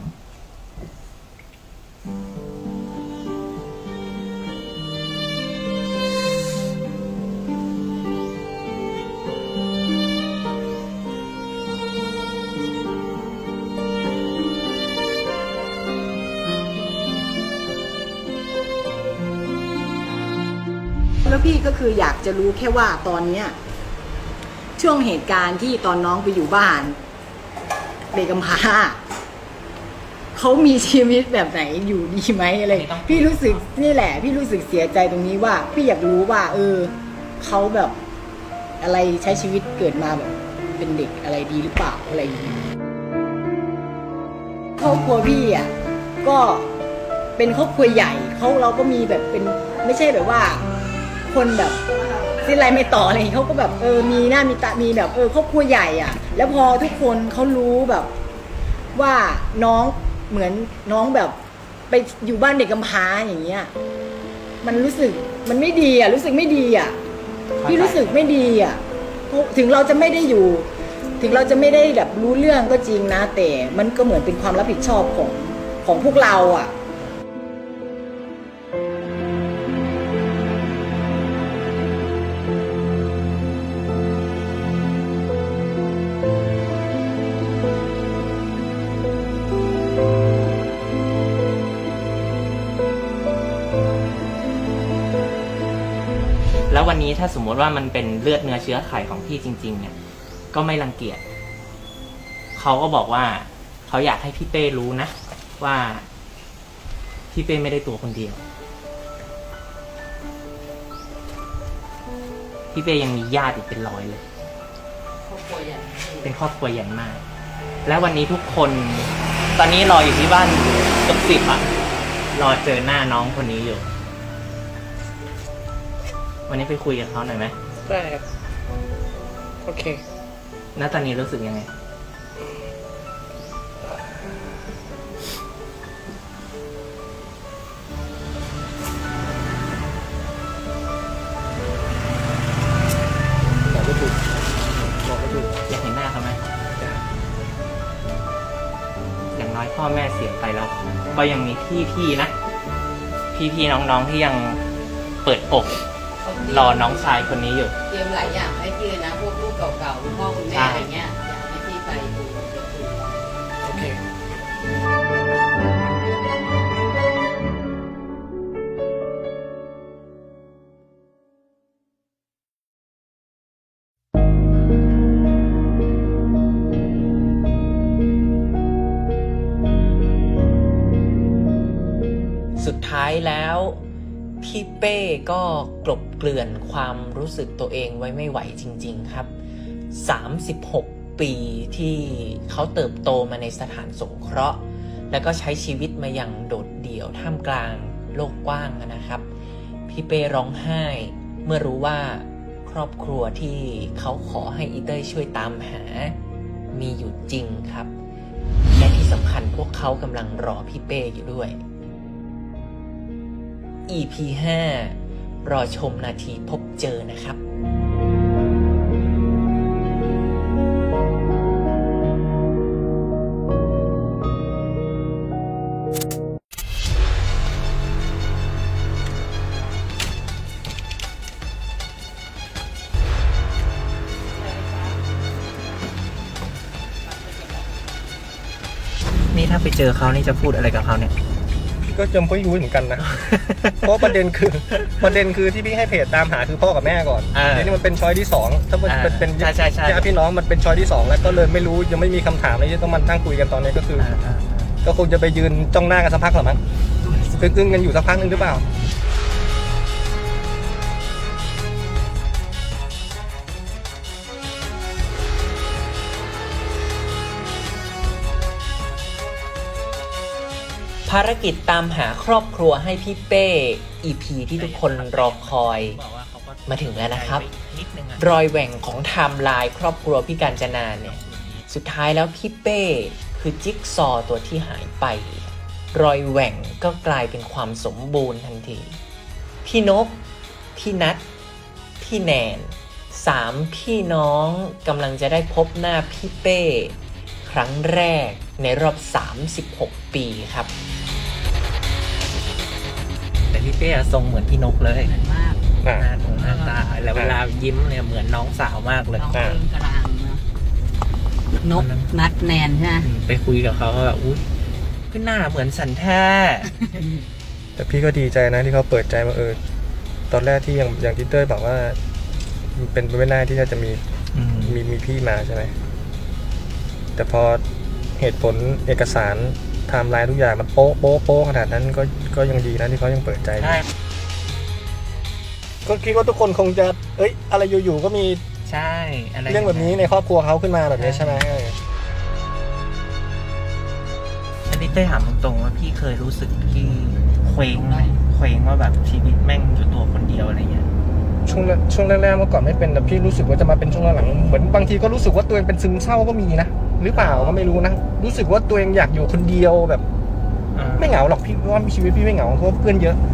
แล้วพี่ก็คืออยากจะรู้แค่ว่าตอนเนี้ยช่วงเหตุการณ์ที่ตอนน้องไปอยู่บ้านเด็กกำพร้าเขามีชีวิตแบบไหนอยู่ดีไหมอะไรพี่รู้สึกนี่แหละพี่รู้สึกเสียใจตรงนี้ว่าพี่อยากรู้ว่าเขาแบบอะไรใช้ชีวิตเกิดมาแบบเป็นเด็กอะไรดีหรือเปล่าอะไรอย่างนี้ครอบครัวพี่อ่ะก็เป็นครอบครัวใหญ่เราก็มีแบบเป็นไม่ใช่แบบว่าคนแบบสิ้นไรไม่ต่ออะไรเขาก็แบบมีหน้ามีตามีแบบครอบครัวใหญ่อ่ะแล้วพอทุกคนเขารู้แบบว่าน้องเหมือนน้องแบบไปอยู่บ้านเด็กกำพร้าอย่างเงี้ยมันรู้สึกมันไม่ดีอ่ะรู้สึกไม่ดีอ่ะพี่รู้สึกไม่ดีอ่ะถึงเราจะไม่ได้อยู่ถึงเราจะไม่ได้แบบรู้เรื่องก็จริงนะแต่มันก็เหมือนเป็นความรับผิดชอบของพวกเราอ่ะแล้ววันนี้ถ้าสมมติว่ามันเป็นเลือดเนื้อเชื้อไขของพี่จริงๆเนี่ยก็ไม่รังเกียจเขาก็บอกว่าเขาอยากให้พี่เป้รู้นะว่าพี่เป้ไม่ได้ตัวคนเดียวพี่เป้ยังมีญาติอีกเป็นร้อยเลยเป็นครอบครัวใหญ่มากแล้ววันนี้ทุกคนตอนนี้รออยู่ที่บ้านเกือบ10อ่ะรอเจอหน้าน้องคนนี้อยู่วันนี้ไปคุยกับเขาหน่อยไหมได้ครับโอเคณตอนนี้รู้สึกยังไงบอกไม่ถูกอยากเห็นหน้าเขาไหมอย่างน้อยพ่อแม่เสียไปแล้วก็ยังมีพี่ๆนะพี่ๆน้องๆที่ยังเปิดอกรอน้องชายคนนี้อยู่เตรียมหลายอย่างให้พี่เลยนะพวกลูกเก่าๆคุณพ่อคุณแม่อะไรเงี้ยอยากให้พี่ไปดูโอเคสุดท้ายแล้วพี่เป้ก็กลบเกลื่อนความรู้สึกตัวเองไว้ไม่ไหวจริงๆครับ36ปีที่เขาเติบโตมาในสถานสงเคราะห์แล้วก็ใช้ชีวิตมาอย่างโดดเดี่ยวท่ามกลางโลกกว้างนะครับพี่เป้ร้องไห้เมื่อรู้ว่าครอบครัวที่เขาขอให้อีเต้ยช่วยตามหามีอยู่จริงครับและที่สำคัญพวกเขากำลังรอพี่เป้อยู่ด้วยEP 5 รอชมนาทีพบเจอนะครับนี่ถ้าไปเจอเขานี่จะพูดอะไรกับเขาเนี่ยก็จำไม่รู้เหมือนกันนะ เพราะประเด็นคือที่พี่ให้เพจตามหาคือพ่อกับแม่ก่อนทีนี้มันเป็นช้อยที่2ถ้ามันเป็นญาติพี่น้องมันเป็นช้อยที่2แล้วก็เลยไม่รู้ยังไม่มีคำถามอะไรที่ต้องมานั่งคุยกันตอนนี้ก็คือก็คงจะไปยืนจ้องหน้ากันสักพักหรอมั้งอึ้งๆกันอยู่สักพักนึงหรือเปล่าภารกิจตามหาครอบครัวให้พี่เป้ EP ที่ทุกคนรอคอยมาถึงแล้วนะครับ รอยแหว่งของไทม์ไลน์ครอบครัวพี่กาญจนาเนี่ยสุดท้ายแล้วพี่เป้คือจิ๊กซอว์ตัวที่หายไปรอยแหว่งก็กลายเป็นความสมบูรณ์ทันทีพี่นกพี่นัทพี่แนน3พี่น้องกำลังจะได้พบหน้าพี่เป้ครั้งแรกในรอบ36 ปีครับแต่พี่เป้ทรงเหมือนพี่นกเลยมากหน้าตาแล้วเวลายิ้มเนี่ยเหมือนน้องสาวมากเลยกลางนกนัดแนนใช่ไหมไปคุยกับเขาแบบอุ้ยก็หน้าเหมือนสันแท้แต่พี่ก็ดีใจนะที่เขาเปิดใจมาตอนแรกที่อย่างที่เต้ยบอกว่าเป็นไปไม่ได้ที่จะมีพี่มาใช่ไหมแต่พอเหตุผลเอกสารไทม์ไลน์ทุกอย่างมันโป๊ะขนาดนั้นก็ยังดีนะที่เขายังเปิดใจก็คิดว่าทุกคนคงจะอะไรอยู่ๆก็มีใช่อะไรเรื่องแบบนี้ในครอบครัวเขาขึ้นมาแบบนี้ใช่ไหมอันนี้เต้ถามตรงๆว่าพี่เคยรู้สึกที่เคว้งว่าแบบชีวิตแม่งอยู่ตัวคนเดียวอะไรเงี้ยช่วงแรกๆเมื่อก่อนไม่เป็นแต่พี่รู้สึกว่าจะมาเป็นช่วงหลังเหมือนบางทีก็รู้สึกว่าตัวเองเป็นซึมเศร้าก็มีนะหรือเปล่าก็ไม่รู้นะรู้สึกว่าตัวเองอยากอยู่คนเดียวแบบไม่เหงาหรอกพี่ว่าชีวิตพี่ไม่เหงาเพราะเพื่อนเยอะ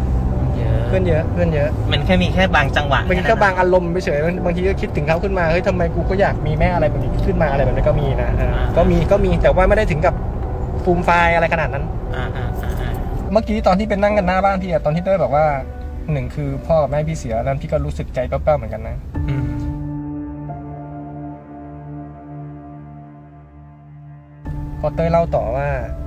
มันแค่มีแค่บางจังหวะมันแค่บางอารมณ์ไปเฉยบางทีก็คิดถึงเขาขึ้นมาเฮ้ยทำไมกูก็อยากมีแม่อะไรแบบนี้ขึ้นมาอะไรแบบนี้ก็มีนะก็มีแต่ว่าไม่ได้ถึงกับฟูมไฟล์อะไรขนาดนั้นเมื่อกี้ตอนที่เป็นนั่งกันหน้าบ้านพี่ตอนที่เต้ยบอกว่า1คือพ่อกับแม่พี่เสียนั้นพี่ก็รู้สึกใจแป้วๆเหมือนกันนะพอเต้ยเล่าต่อว่า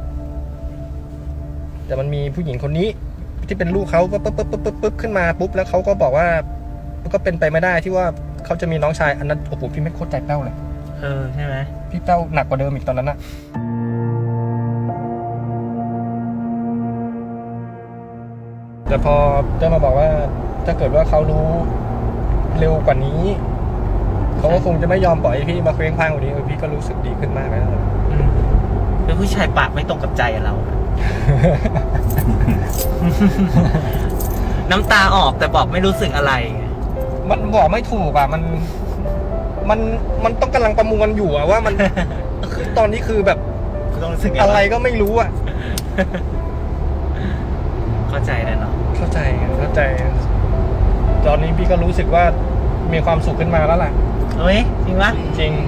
แต่มันมีผู้หญิงคนนี้ที่เป็นลูกเขาปึ๊บขึ้นมาปุ๊บแล้วเขาก็บอกว่าก็เป็นไปไม่ได้ที่ว่าเขาจะมีน้องชายอันนั้นโอ้โหพี่ไม่โคตรใจแป้วเลยใช่ไหมพี่แป้วหนักกว่าเดิมอีกตอนนั้นอะแต่พอเต้ยมาบอกว่าถ้าเกิดว่าเขารู้เร็วกว่านี้เขาก็คงจะไม่ยอมปล่อยให้พี่มาเคว้งคว้างกว่านี้พี่ก็รู้สึกดีขึ้นมากนะเป็นผู้ชายปากไม่ตรงกับใจเรา น้ำตาออกแต่บอกไม่รู้สึกอะไรมันบอกไม่ถูกอ่ะมันต้องกำลังประมวลอยู่อ่ะว่ามันคือตอนนี้คือแบบอะไรก็ไม่รู้อ่ะเข้าใจแล้วเนาะเข้าใจตอนนี้พี่ก็รู้สึกว่ามีความสุขขึ้นมาแล้วล่ะเฮ้ยจริงวะจริง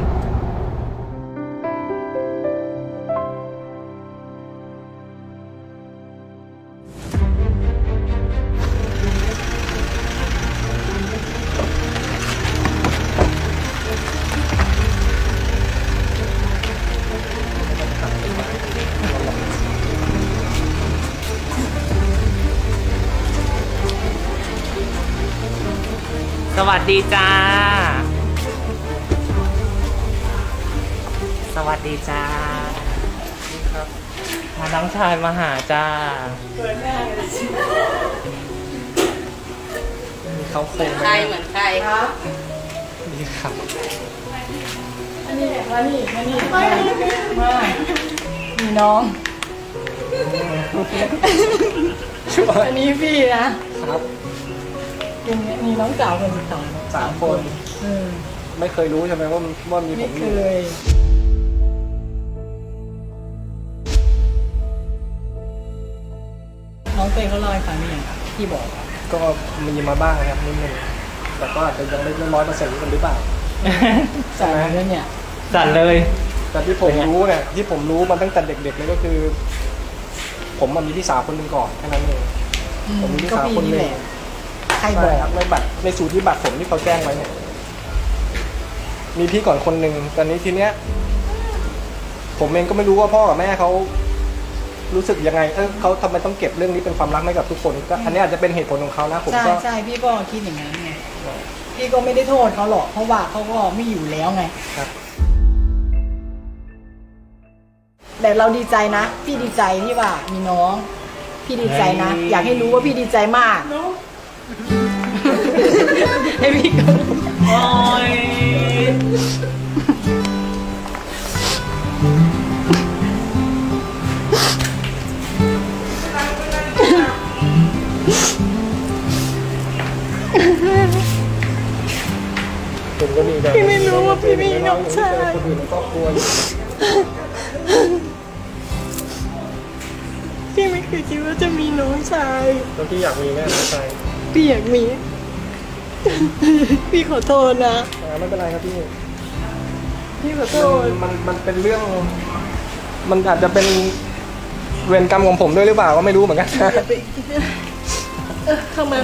สวัสดีจ้าสวัสดีจ้าครับมาน้องชายมาหาจ้าเขาคงใครเหมือนใครครับนี่ครับอันนี้มานี่มีน้องอันนี้พี่นะครับมีน้องสาวคนที่ 3 คนไม่เคยรู้ใช่ไหมว่ามีผมอยู่น้องเต้เขาเล่าให้ฟังนี่ยังพี่บอกก็มีมาบ้างครับนิดนึงแต่ก็อาจจะยังไม่100%กันหรือเปล่าสั่นเลยเนี่ยสั่นเลยแต่ที่ผมรู้เนี่ยที่ผมรู้มาตั้งแต่เด็กๆเลยก็คือผมมีพี่สาวคนหนึ่งก่อนแค่นั้นเองผมมีพี่สาวคนหนึ่งใครบอกในบัตรในสูตรที่บัตรผมที่เขาแจ้งไว้เนี่ยมีพี่ก่อนคนหนึ่งตอนนี้ทีเนี้ยผมเองก็ไม่รู้ว่าพ่อกับแม่เขารู้สึกยังไงเขาทำไมต้องเก็บเรื่องนี้เป็นความลับให้กับทุกคนก็อันนี้อาจจะเป็นเหตุผลของเขานะผมก็ใช่พี่ก็คิดอย่างนั้นไงพี่ก็ไม่ได้โทษเขาหรอกเพราะว่าเขาก็ไม่อยู่แล้วไงครับแต่เราดีใจนะพี่ดีใจที่ว่ามีน้องพี่ดีใจนะอยากให้รู้ว่าพี่ดีใจมากให้พี่ก็โอ้ยผมก็ดีใจพี่ไม่รู้ว่าพี่มีน้องชายคนอื่นในครอบครัวพี่ไม่เคยคิดว่าจะมีน้องชายแล้วพี่อยากมีแม่น้องชายพี่อยากมี พี่ขอโทษนะไม่เป็นไรครับพี่พี่ขอโทษมันเป็นเรื่อง มันอาจจะเป็นเวรกรรมของผมด้วยหรือเปล่าก็ไม่รู้เหมือนกันเข้ามา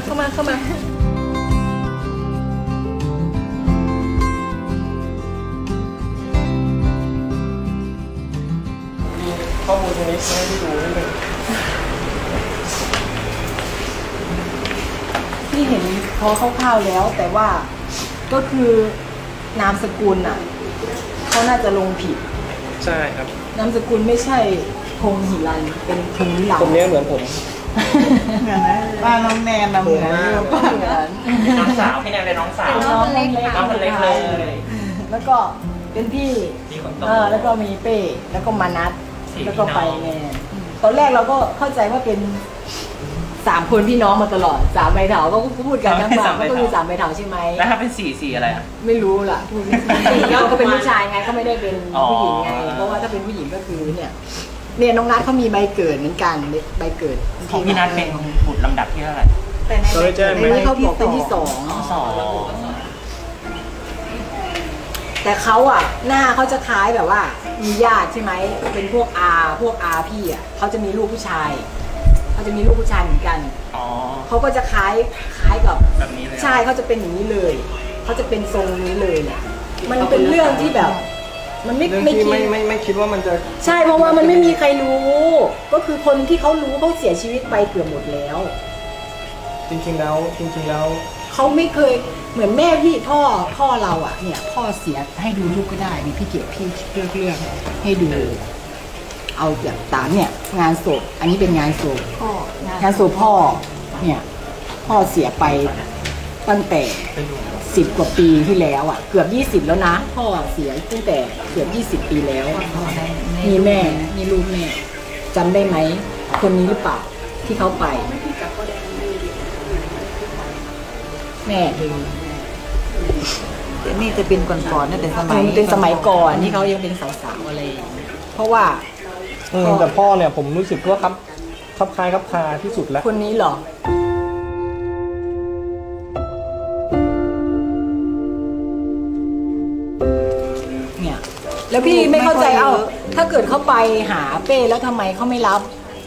ข้อมูลตรงนี้ให้พี่ดูนิดนึงพี่เห็นพอคร่าวๆแล้ว แต่ว่าก็คือนามสกุลอ่ะเขาน่าจะลงผิดใช่ครับนามสกุลไม่ใช่พงหิรันเป็นพงหิรันคนนี้เหมือนผมเหมือนนะป้าน้องแนนนะเหมือนป้าเหมือนน้องสาวพี่แนนเป็นน้องสาวน้องเล็กน้องคนเล็กเลยแล้วก็เป็นพี่พี่คนโตแล้วก็มีเป้แล้วก็มานัดสี่แล้วก็ไปพี่น้องแนนตอนแรกเราก็เข้าใจว่าเป็น3 คนพี่น้องมาตลอด3 ใบเถาก็พูดกันทั้งบ้านก็ต้องมี3 ใบเถาใช่ไหมแล้วถ้าเป็นสี่อะไรอ่ะไม่รู้ล่ะพูดเราก็เป็นผู้ชายไงก็ไม่ได้เป็นผู้หญิงไงเพราะว่าถ้าเป็นผู้หญิงก็คือเนี่ยน้องนัทเขามีใบเกิดเหมือนกันใบเกิดของพี่นัทเป็นบุตรลำดับที่เท่าไหร่เราได้แจ้งไหมในนี้เขาบอกเป็นที่สอง แต่เขาอ่ะหน้าเขาจะคล้ายแบบว่ามีญาติใช่ไหมเป็นพวกอาพี่อ่ะเขาจะมีลูกผู้ชายเขาจะมีลูกผู้ชายเหมือนกันเขาก็จะคล้ายกับแบบนี้เลยใช่เขาจะเป็นอย่างนี้เลยเขาจะเป็นทรงนี้เลยเนี่ยมันเป็นเรื่องที่แบบ มันไม่เรื่องไม่ที่คิดไม่คิดว่ามันจะใช่เพราะว่ามันไม่มีใครรู้ ก็คือคนที่เขารู้เขาเสียชีวิตไปเกือบหมดแล้วจริงๆแล้วเขาไม่เคยเหมือนแม่พี่พ่อเราอ่ะเนี่ยพ่อเสียให้ดูรูปก็ได้มีพี่เกียรติพี่เลือกให้ดู เอาแบบตามเนี่ยงานศพอันนี้เป็นงานศพงานศพพ่อเนี่ยพ่อเสียไปตั้งแต่10 กว่าปีที่แล้วอ่ะเกือบ20แล้วนะพ่อเสียตั้งแต่เกือบ20 ปีแล้วมีแม่มีลูกแม่จำได้ไหมคนนี้หรือเปล่าที่เขาไปแม่นี่จะเป็นก่อนๆนั่นเป็นสมัยเป็นสมัยก่อนที่เขายังเป็นสาวๆอะไรเพราะว่าแต่พ่อเนี่ยผมรู้สึกว่าคับคล้ายคับคาที่สุดแล้วคนนี้เหรอเนี่ยแล้วพี่ไม่เข้าใจถ้าเกิดเขาไปหาเป้แล้วทำไมเขาไม่รับ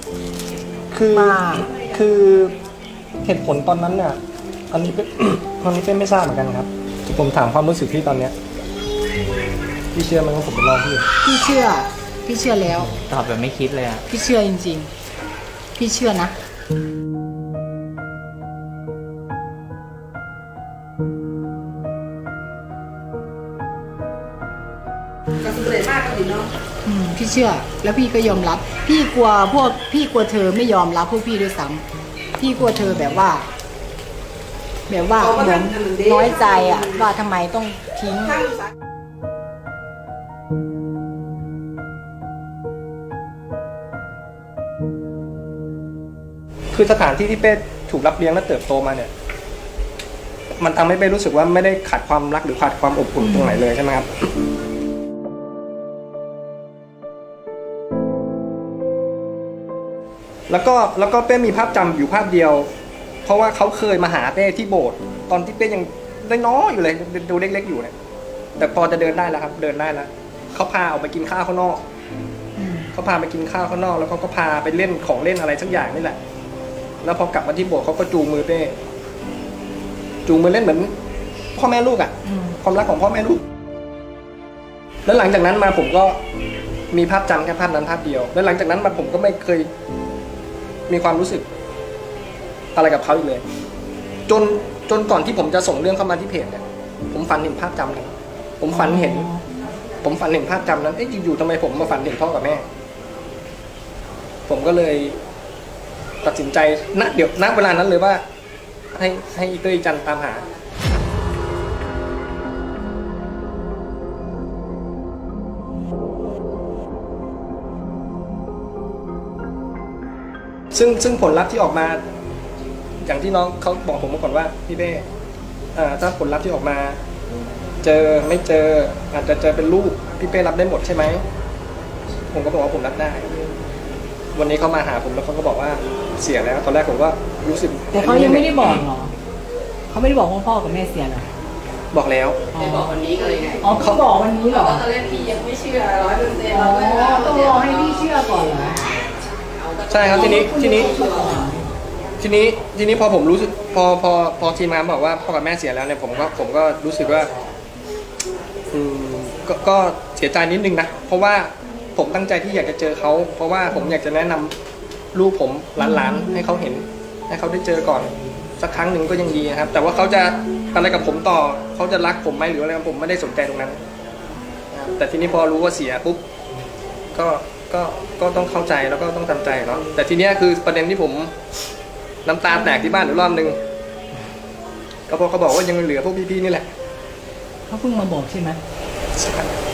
คือเหตุผลตอนนั้นเนี่ยอันนี้เป็น ตอนนี้เป็นไม่ทราบเหมือนกันครับผมถามความรู้สึกที่ตอนเนี้ยพี่เชื่อไหมว่าผมเป็นน้องพี่เชื่อแล้วตอบแบบไม่คิดเลยอ่ะพี่เชื่อจริงๆพี่เชื่อนะพี่เชื่อแล้วพี่ก็ยอมรับพี่กลัวเธอไม่ยอมรับพวกพี่ด้วยซ้ำพี่กลัวเธอแบบว่าเหมือนน้อยใจอ่ะว่าทำไมต้องทิ้งคือสถานที่ที่เป้ถูกรับเลี้ยงและเติบโตมาเนี่ยมันทำให้เป้รู้สึกว่าไม่ได้ขาดความรักหรือขาดความอบอุ่นตรงไหนเลยใช่ไหมครับแล้วก็เป้มีภาพจำอยู่ภาพเดียวเพราะว่าเขาเคยมาหาเป้ที่โบสถ์ตอนที่เป้ยังน้อยอยู่เลยดูเล็กๆอยู่เนี่ยแต่พอจะเดินได้แล้วครับเดินได้แล้วเขาพาออกไปกินข้าวข้างนอกเขาพาไปกินข้าวข้างนอกแล้วเขาก็พาไปเล่นของเล่นอะไรสักอย่างนี่แหละแล้วพอกลับมาที่โบสถ์เขาก็จูงมือเป้จูงมือเล่นเหมือนพ่อแม่ลูกอ่ะความรักของพ่อแม่ลูกแล้วหลังจากนั้นมาผมก็มีภาพจำแค่ภาพนั้นภาพเดียวแล้วหลังจากนั้นมาผมก็ไม่เคยมีความรู้สึกอะไรกับเขาอีกเลยจนก่อนที่ผมจะส่งเรื่องเข้ามาที่เพจเนี่ยผมฝันเห็นภาพจำนั้นผมฝันเห็นภาพจำนั้นอยู่ๆทำไมผมมาฝันเห็นพ่อกับแม่ผมก็เลยตัดสินใจเดี๋ยวณเวลานั้นเลยว่าให้เต้ยจันตามหาซึ่งผลลัพธ์ที่ออกมาอย่างที่น้องเขาบอกผมมาก่อนว่าพี่เป้ถ้าผลลัพธ์ที่ออกมาเจอไม่เจออาจจะเจอเป็นรูปพี่เป้รับได้หมดใช่ไหมผมก็บอกว่าผมรับได้วันนี้เขามาหาผมแล้วเขาก็บอกว่าเสียแล้วตอนแรกผมก็รู้สึกแต่เขายังไม่ได้บอกหรอเขาไม่ได้บอกว่าพ่อกับแม่เสียหรอบอกแล้วไม่บอกวันนี้ก็เลยไงอ๋อเขาบอกวันนี้หรอตอนแรกพี่ยังไม่เชื่อ100% อ๋อต้องรอให้พี่เชื่อก่อนเหรอใช่ครับทีนี้พอผมรู้สึกพอทีมงานบอกว่าพ่อกับแม่เสียแล้วเนี่ยผมก็รู้สึกว่าก็เสียใจนิดนึงนะเพราะว่าผมตั้งใจที่อยากจะเจอเขาเพราะว่าผมอยากจะแนะนำลูกผมหลานๆให้เขาเห็นให้เขาได้เจอก่อนสักครั้งหนึ่งก็ยังดีนะครับแต่ว่าเขาจะอะไรกับผมต่อเขาจะรักผมไหมหรืออะไรผมไม่ได้สนใจตรงนั้นแต่ทีนี้พอรู้ว่าเสียปุ๊บก็ต้องเข้าใจแล้วก็ต้องทำใจเนาะแต่ทีนี้คือประเด็นที่ผมน้ำตาแตกที่บ้านหรือรอบนึงก็เพราะเขาบอกว่ายังเหลือพวกพี่ๆนี่แหละเขาเพิ่งมาบอกใช่ไหมใช่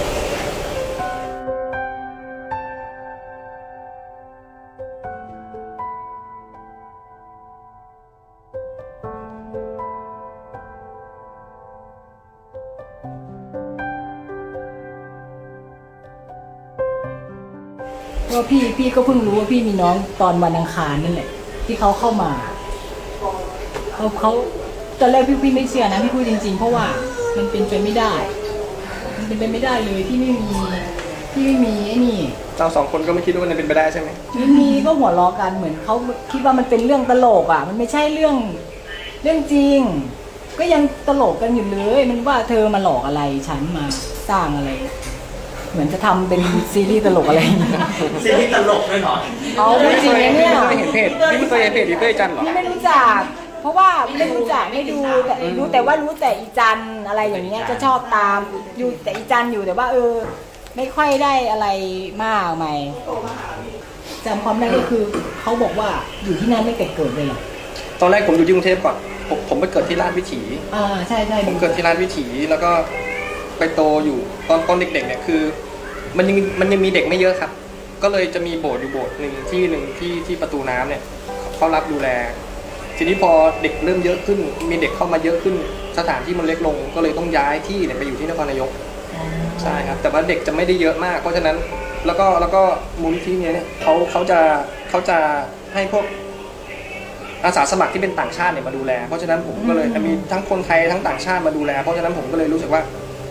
ว่าพี่ก็เพิ่งรู้ว่าพี่มีน้องตอนวันอังคารนั่นแหละที่เขาเข้ามาเขาตอนแรกพี่ไม่เชื่อนะพี่พูดจริงๆเพราะว่ามันเป็นไปไม่ได้เลยที่ไม่มีไอ้นี่เราสองคนก็ไม่คิดว่ามันเป็นไปได้ใช่ไหมไม่มีก็หัวล้อกันเหมือนเขาคิดว่ามันเป็นเรื่องตลกอ่ะมันไม่ใช่เรื่องจริงก็ยังตลกกันอยู่เลยมันว่าเธอมาหลอกอะไรฉันมาสร้างอะไรเหมือนจะทำเป็นซีรีส์ตลกอะไรซีรีส์ตลกด้วยเหรอเอาไม่จริงเนี่ยไม่เห็นเพจไม่เคยเห็นเพจอีเต้ยจันหรอไม่รู้จักเพราะว่าไม่รู้จักไม่ดูแต่รู้แต่ว่ารู้แต่อีจันอะไรอย่างเงี้ยจะชอบตามอยู่แต่อีจันอยู่แต่ว่าไม่ค่อยได้อะไรมากไหมจำความได้ก็คือเขาบอกว่าอยู่ที่นั่นไม่เกิดเลยหรอตอนแรกผมอยู่ที่กรุงเทพก่อนผมไปเกิดที่ราชวิถีใช่ผมเกิดที่ราชวิถีแล้วก็ไปโตอยู่ตอนเด็กๆเนี่ยคือมันยังมีเด็กไม่เยอะครับก็เลยจะมีโบสถ์อยู่โบสถ์หนึ่งที่ประตูน้ำเนี่ยเขารับดูแลทีนี้พอเด็กเริ่มเยอะขึ้นมีเด็กเข้ามาเยอะขึ้นสถานที่มันเล็กลงก็เลยต้องย้ายที่เนี่ยไปอยู่ที่นครนายกใช่ครับแต่ว่าเด็กจะไม่ได้เยอะมากเพราะฉะนั้นแล้วก็มูลนิธิเนี่ยเขาจะให้พวกอาสาสมัครที่เป็นต่างชาติเนี่ยมาดูแลเพราะฉะนั้นผมก็เลยมีทั้งคนไทยทั้งต่างชาติมาดูแลเพราะฉะนั้นผมก็เลยรู้สึกว่า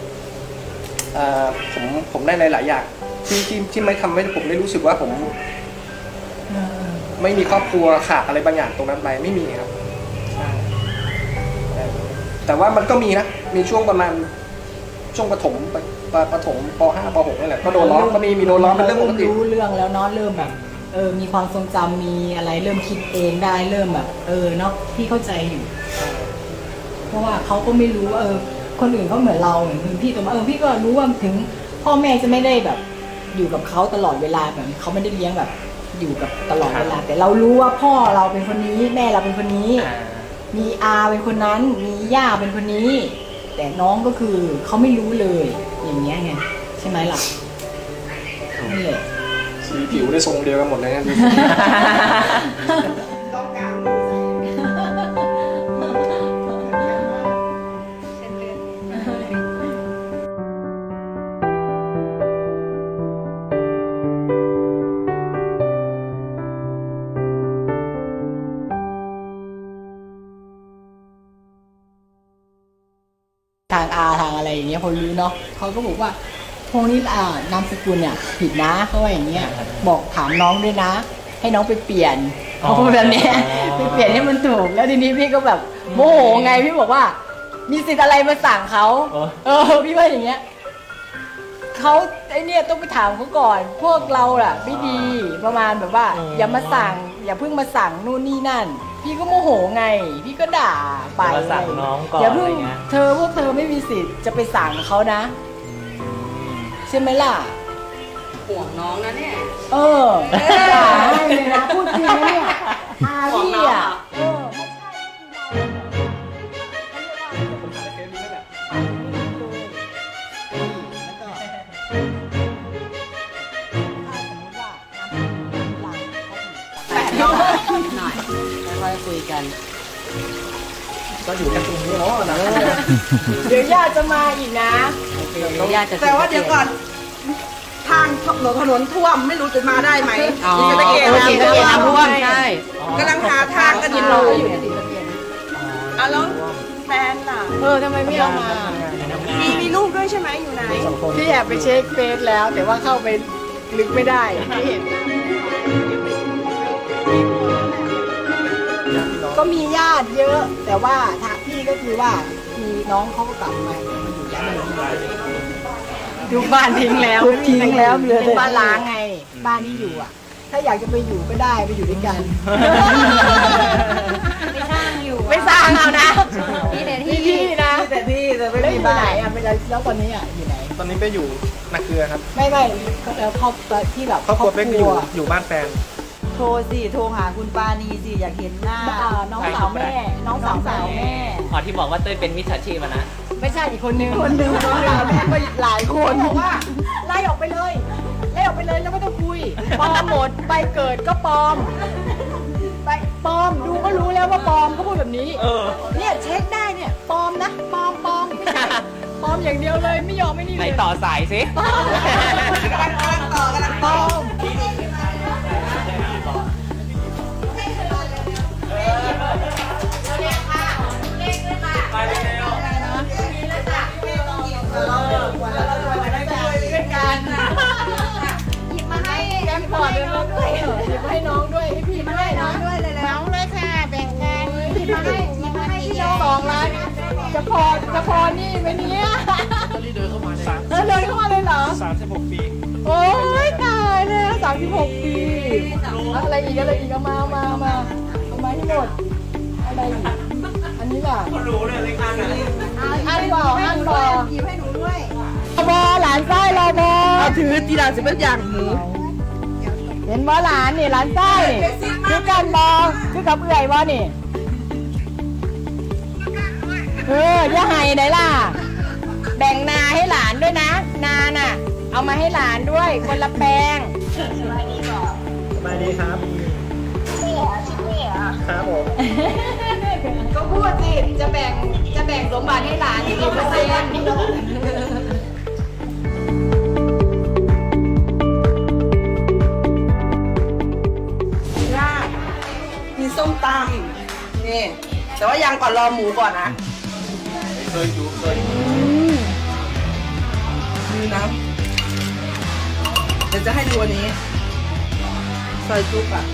ผมได้หลายๆอย่างที่ไม่ทำให้ผมได้รู้สึกว่าผมไม่มีครอบครัวขาดอะไรบางอย่างตรงนั้นไปไม่มีครับแต่ว่ามันก็มีนะมีช่วงประมาณช่วงประถมป .5 ป .6 นั่นแหละก็โดนล้อก็มีโดนล้อเป็นเรื่องปกติรู้เรื่องแล้วเนาะเริ่มแบบมีความทรงจำมีอะไรเริ่มคิดเองได้เริ่มแบบเนาะพี่เข้าใจอยู่เพราะว่าเขาก็ไม่รู้ว่าคนอื่นเขาเหมือนเราเหมือนพี่แต่ว่าพี่ก็รู้ว่าถึงพ่อแม่จะไม่ได้แบบอยู่กับเขาตลอดเวลาแบบเขาไม่ได้เลี้ยงแบบอยู่กับตลอดเวลาแต่เรารู้ว่าพ่อเราเป็นคนนี้แม่เราเป็นคนนี้มีอาเป็นคนนั้นมีย่าเป็นคนนี้แต่น้องก็คือเขาไม่รู้เลยอย่างเงี้ยไงใช่ไหมล่ะนี่แหละสีผิวได้ทรงเดียวกันหมดเลยนะทางอะไรอย่างเงี้ยพอรู้เนาะเขาก็บอกว่าพวกนี้นามสกุลเนี่ยผิดนะเขาว่าอย่างเงี้ยบอกถามน้องด้วยนะให้น้องไปเปลี่ยนเขาพูดแบบนี้ไปเปลี่ยนให้มันถูกแล้วทีนี้พี่ก็แบบโมโหไงพี่บอกว่ามีสิทธิ์อะไรมาสั่งเขาพี่ว่าอย่างเงี้ยเขาไอเนี่ยต้องไปถามเขาก่อนพวกเราล่ะไม่ดีประมาณแบบว่าอย่ามาสั่งอย่าเพิ่งมาสั่งนู่นนี่นั่นพี่ก็โมโหไงพี่ก็ด่าไปสั่งน้องก่อนอย่าเพิ่งพวกเธอไม่มีสิทธิ์จะไปสั่งเขานะใช่ไหมล่ะห่วงน้องนะเนี่ยอย่าให้เลยนะพูดจริงนะเนี่ยอาพี่อ่ะหน่อยค่อยคุยกันก็อยู่กันตรงนี้เนาะนะเดี๋ยวญาติจะมาอีกนะแต่ว่าเดี๋ยวก่อนทางถนนท่วมไม่รู้จะมาได้ไหมมีตะเกียบน้ำท่วมใช่กำลังหาทางกันอยู่แล้วแฟนล่ะทำไมไม่เอามามีลูกด้วยใช่ไหมอยู่ไหนพี่แอบไปเช็คเฟซแล้ว แต่ว่าเข้าไปลึกไม่ได้ไม่เห็นก็มีญาติเยอะ แต่ว่าทางพี่ก็คือว่ามีน้องเขาก็กลับมาอยู่แล้วอยู่บ้านทิ้งแล้วทิ้งแล้วเป็นบ้านล้างไงบ้านที่อยู่อ่ะ ถ้าอยากจะไปอยู่ก็ได้ไปอยู่ด้วยกันไม่สร้างอยู่ไม่สร้างเอานะพี่แต่ที่นะแต่ที่แต่ไม่ได้บ้านไหนอ่ะไม่ได้แล้วตอนนี้อ่ะอยู่ไหนตอนนี้ไปอยู่นาเกลือครับไม่ครอบครัวที่แบบครอบครัวไปอยู่บ้านแฟนโทรสิโทรหาคุณปานีสิอยากเห็นหน้าน้องสาวแม่น้องสาวแม่ที่บอกว่าเต้ยเป็นมิจฉาชีพนะไม่ใช่อีกคนนึงน้องสาวแม่ก็หลายคนบอกว่าไล่ออกไปเลยแล้วไม่ต้องคุยปลอมหมดใบเกิดก็ปลอมไปปลอมดูก็รู้แล้วว่าปลอมก็พูดแบบนี้เนี่ยเช็คได้เนี่ยปลอมนะปลอมไม่ใช่ปลอมอย่างเดียวเลยไม่ยอมไม่นี่เลยไหนต่อสายสิกำลังปลอมแก้มปอดด้วยน้องด้วยหยิบให้น้องด้วยให้พี่ด้วยน้องด้วยเลยน้องเลยค่ะแบ่งกันหยิบมาให้พี่น้อง2 ล้านจะพอนี่ไหมเนี่ยตอนนี้เดินเข้ามาเลยเหรอ 36 ปีโอ้ยตายเลย36 ปีอะไรอีกเอามาให้หมดอะไรอีกอันนี้ล่ะรู้เลยรายการนี้อันบอกหยิบให้หนูด้วยบอหลานไส้รอบอถือตีหลานสิเป็นอย่างหมูเห็นว่าหลานนี่หลานไส้คือกันบอคือกับเอื่อยว่านี่อย่าให้ไหนล่ะแบ่งนาให้หลานด้วยนะนาน่ะเอามาให้หลานด้วยคนละแปลงสบายดีครับครับผมก็พูดสิจะแบ่งสมบัติให้หลานกี่% มีส้มตำนี่แต่ว่ายังก่อนรอหมูก่อนนะเคยอยู่นี่นะเดี๋ยวจะให้ดูอันนี้ซอยจุ๊บอ่ะ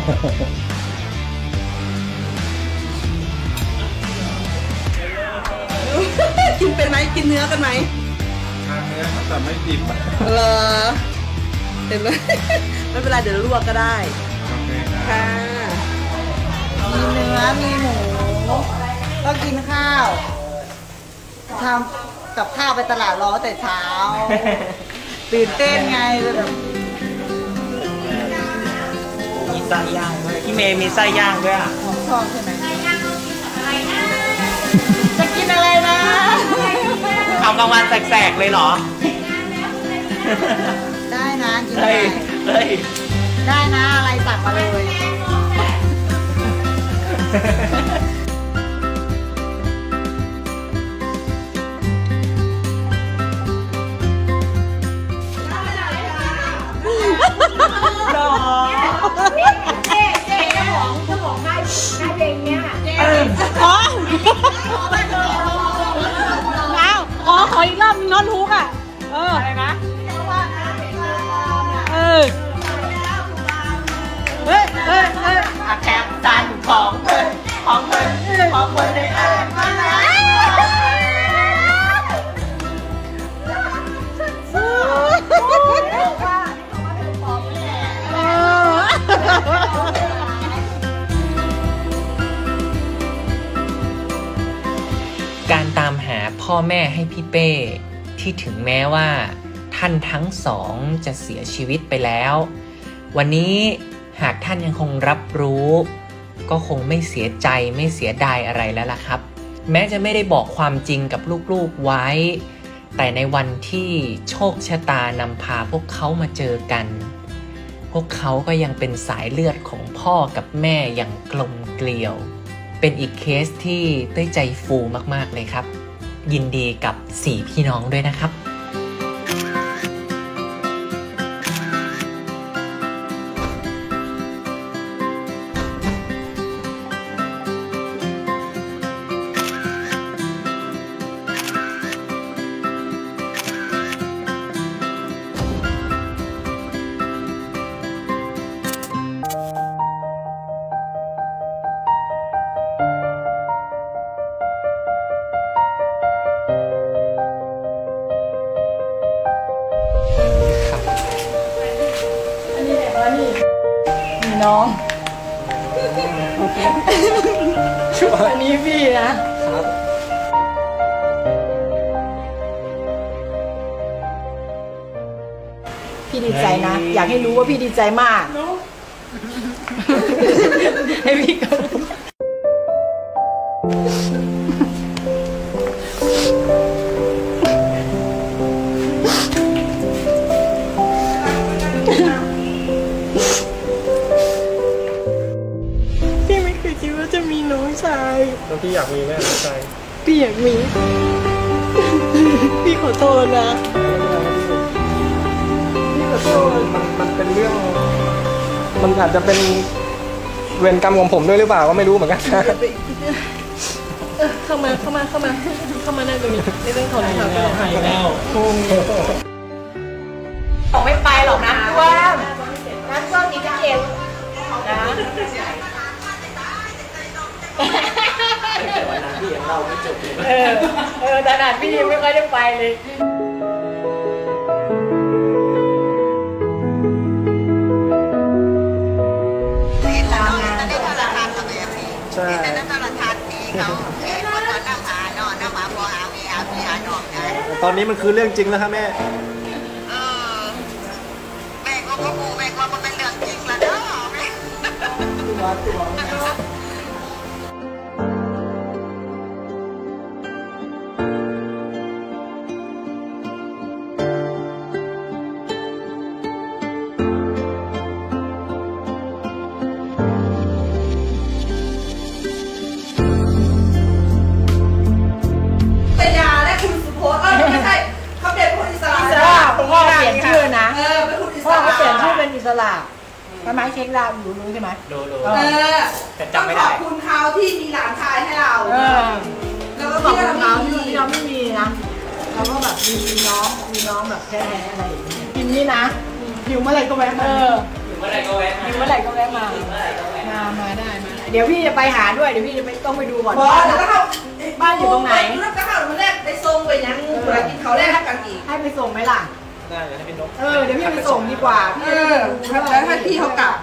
กินเป็นไหมกินเนื้อกันไหมทานเนื้อแต่ไม่ดิบเหรอเห็นไหมไม่เป็นไรเดี๋ยวลวกก็ได้ค่ะมีเนื้อมีหมูก็กินข้าวทำกับข้าวไปตลาดรอแต่เช้าตื่นเต้นไงแบบมีไส้ย่างด้วยพี่เมย์มีไส้ย่างด้วยอ่ะชอบใช่ไหมจะกินอะไรนะเอากลางวันแสกๆเลยเหรอได้นะกินได้นะอะไรสั่งมาเลยหรอเจ๊เจ้าของได้เพลงเนี้ยขออีกรอบนึงน้อนฮุกอ่ะอะไรนะแคปตันของเพิ่นได้อ่านมาการตามหาพ่อแม่ให้พี่เป้ที่ถึงแม้ว่าท่านทั้งสองจะเสียชีวิตไปแล้ว วันนี้หากท่านยังคงรับรู้ก็คงไม่เสียใจไม่เสียดายอะไรแล้วล่ะครับแม้จะไม่ได้บอกความจริงกับลูกๆไว้แต่ในวันที่โชคชะตานำพาพวกเขามาเจอกันพวกเขาก็ยังเป็นสายเลือดของพ่อกับแม่อย่างกลมเกลียวเป็นอีกเคสที่เต้ยใจฟูมากๆเลยครับยินดีกับ4พี่น้องด้วยนะครับน้องอันนี้พี่นะพี่ดีใจนะอยากให้รู้ว่าพี่ดีใจมากให้พี่ก็แล้วพี่อยากมีไหมน้องชายพี่อยากมี พี่ขอโทษนะพี่ขอโทษมันเป็นเรื่องมันอาจจะเป็นเวรกรรมของผมด้วยหรือเปล่าก็ไม่รู้เหมือนกันนะเข้ามานั่งตรงนี้ไม่ต้องขอโทษหายแล้วบอกไม่ไปหรอกนะว่าน้ำส้มมีตะเกียบนะพี่ยังเล่าไม่จบเลยขนาดพี่ยังไม่ค่อยได้ไปเลยใช่ตอนนี้มันคือเรื่องจริงแล้วครับแม่แม่ก็พูดแม่ก็มันเป็นเรื่องจริงแล้วเนาะพ่อเขาเปลี่ยนชื่อเป็นอิสระทำไมเช็คดาวรู้ใช่ไหมรู้แต่จำไม่ได้ขอบคุณเขาที่มีหลานชายให้เราแล้วก็บอกคุณเขาที่เราไม่มีนะเราก็แบบมีน้องแบบแท้ๆอะไรกินนี่นะหิวเมื่อไหร่ก็แวะมาหิวเมื่อไหร่ก็แวะมาได้มาเดี๋ยวพี่จะไปหาด้วยเดี๋ยวพี่จะต้องไปดูก่อนบ้านอยู่ตรงไหนแล้วก็เขาแรกไปส่งไปยังเวลากินเขาแรกกันอีกให้ไปส่งไหมล่ะได้เดี๋ยวให้เป็นนกเดี๋ยวพี่ไปส่งดีกว่าแล้วให้พี่เขากลับ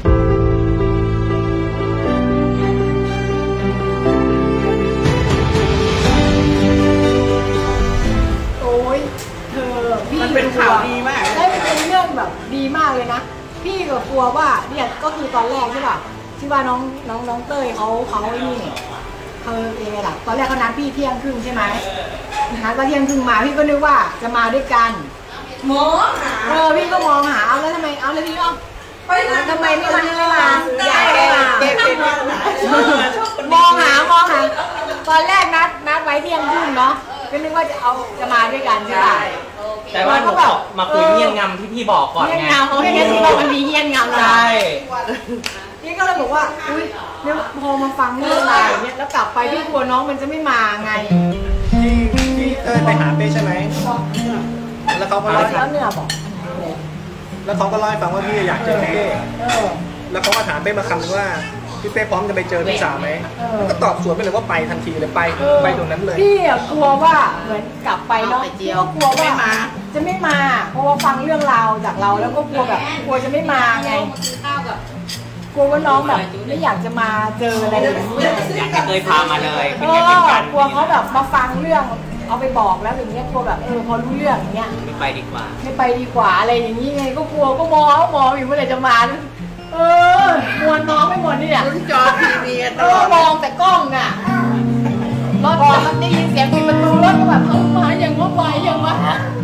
โอ้ยเธอพี่มันเป็นข่าวดีมากได้เป็นเรื่องแบบดีมากเลยนะพี่ก็กลัวว่าเนี่ยก็คือตอนแรกใช่ป่ะที่ว่าน้องเต้ยเขานี่เขาเองไงล่ะตอนแรกเขานัดพี่เที่ยงครึ่งใช่ไหมนัดว่าเที่ยงครึ่งมาพี่ก็นึกว่าจะมาด้วยกันมองหาพี่ก็มองหาเอาแล้วทำไมเอาแล้วพี่ก็ทำไมไม่มาอยากได้มา มองหาตอนแรกนัดไว้เที่ยงครึ่งเนาะก็นึกว่าจะมาด้วยกันใช่ไหมแต่ว่าหนูมาคุยเงี้ยงำที่พี่บอกก่อนไงเงี้ยงำเขาแค่ที่บอกมันมีเงี้ยงำใช่พี่ก็เลยบอกว่าอุ้ยเนี่ยพอมาฟังเรื่องอะไรเนี่ยแล้วกลับไปพี่กลัวน้องมันจะไม่มาไงพี่ไปหาเป้ใช่ไหมแล้วเขาก็เล่าให้ฟังแล้วเขาก็เล่าให้ฟังว่าพี่อยากเจอเป้แล้วเขาก็ถามเป้มาคำนึงว่าพี่เป้พร้อมจะไปเจอพี่สาวไหมก็ตอบสวนไปเลยว่าไปทันทีเลยไปตรงนั้นเลยพี่กลัวว่าเหมือนกลับไปเนาะพี่ก็กลัวว่าจะไม่มาเพราะว่าฟังเรื่องราวจากเราแล้วก็กลัวแบบกลัวจะไม่มาไงกลัวว่าน้องแบบไม่อยากจะมาเจออะไรอย่างนี้อยากให้เคยพามาเลยกลัวเขาแบบมาฟังเรื่องเขาไปบอกแล้วอย่างเงี้ยกลัวแบบพอรู้เรื่องอย่างเงี้ยไม่ไปดีกว่าไม่ไปดีกว่าอะไรอย่างนี้ไงก็กลัวก็มองอยู่เมื่อไหร่จะมามัวน้องไม่หมดนี่เนี่ยจอทีวีตลอดมองแต่กล้องน่ะรถมันได้ยินเสียงปิดประตูรถก็แบบมาอย่างว่าไวอย่างวะ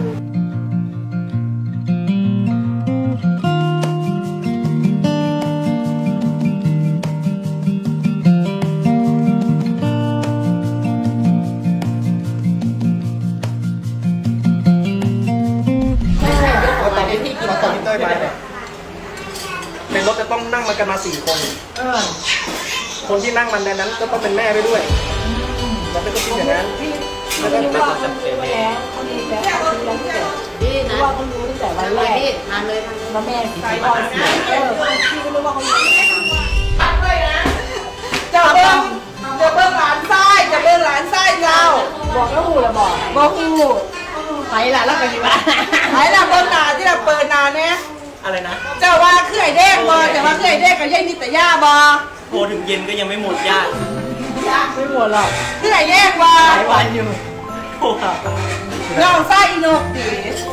ตอนที่เต้ยมาเนี่ยในรถจะต้องนั่งมากันมา4 คนคนที่นั่งมันในนั้นก็ต้องเป็นแม่ด้วยแล้วก็คิดอย่างนั้นแล้วก็เป็นคนจำเป็นแล้วเขาดีแล้วดีนะว่าเขารู้ตั้งแต่วันแรกทำเลยว่าแม่เสียพ่อเสียพี่ไม่รู้ว่าเขาอยู่ที่ไหนทำด้วยนะจะเบิ้งหลานไส้จะเบิ้งหลานไส้เจ้าบอกแล้วหูละบอกหูไปละแล้วกันดีวะไหนล่ะเบิ้งหนาที่เราเปิดหนาเนี่ยอะไรนะเจ้าว่าเคยเด้งบอแต่ว่าเคยเด้งกับยายนิตยาบอโทรถึงเย็นก็ยังไม่หมดญาติไม่หมดหรอกเคยเด้งบอหลายวันอยู่โอ้โหน้องไส้อีนกดิ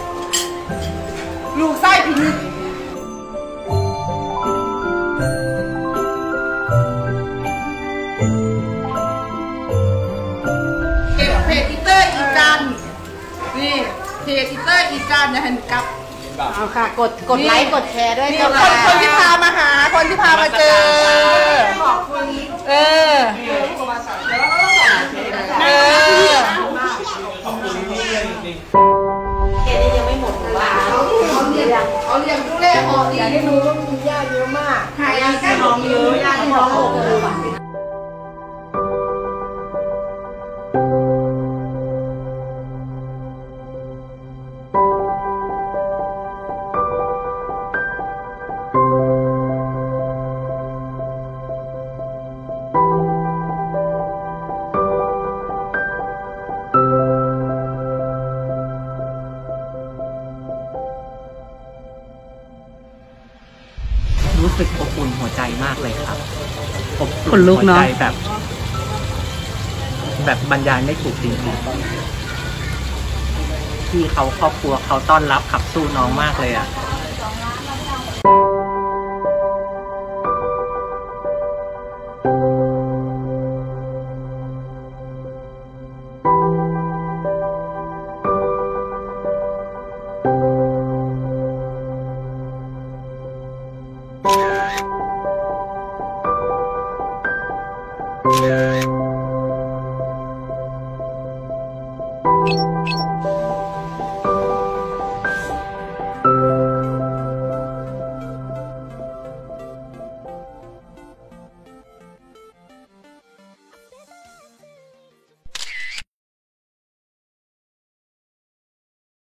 ลูกไส้พินิจเพจอีเตอร์อีจันนี่เพจอีเตอร์อีจันนะเห็นกับเอาค่ะกดไลค์กดแชร์ด้วยนี่คนที่พามาหาคนที่พามาเจอเออแกนี่ยังไม่หมดว่าเขาเรียงดูแลหอดีให้รู้ว่ามีญาติเยอะมากหายาที่น้องเยอะญาติที่น้องเยอะรู้สึกอบอุ่นหัวใจมากเลยครับอบอุ่คนลุกหัวเนอะใจแบบบรรยายไม่ถูกจริงๆที่เขาครอบครัวเขาต้อนรับขับสู้น้องมากเลยอ่ะ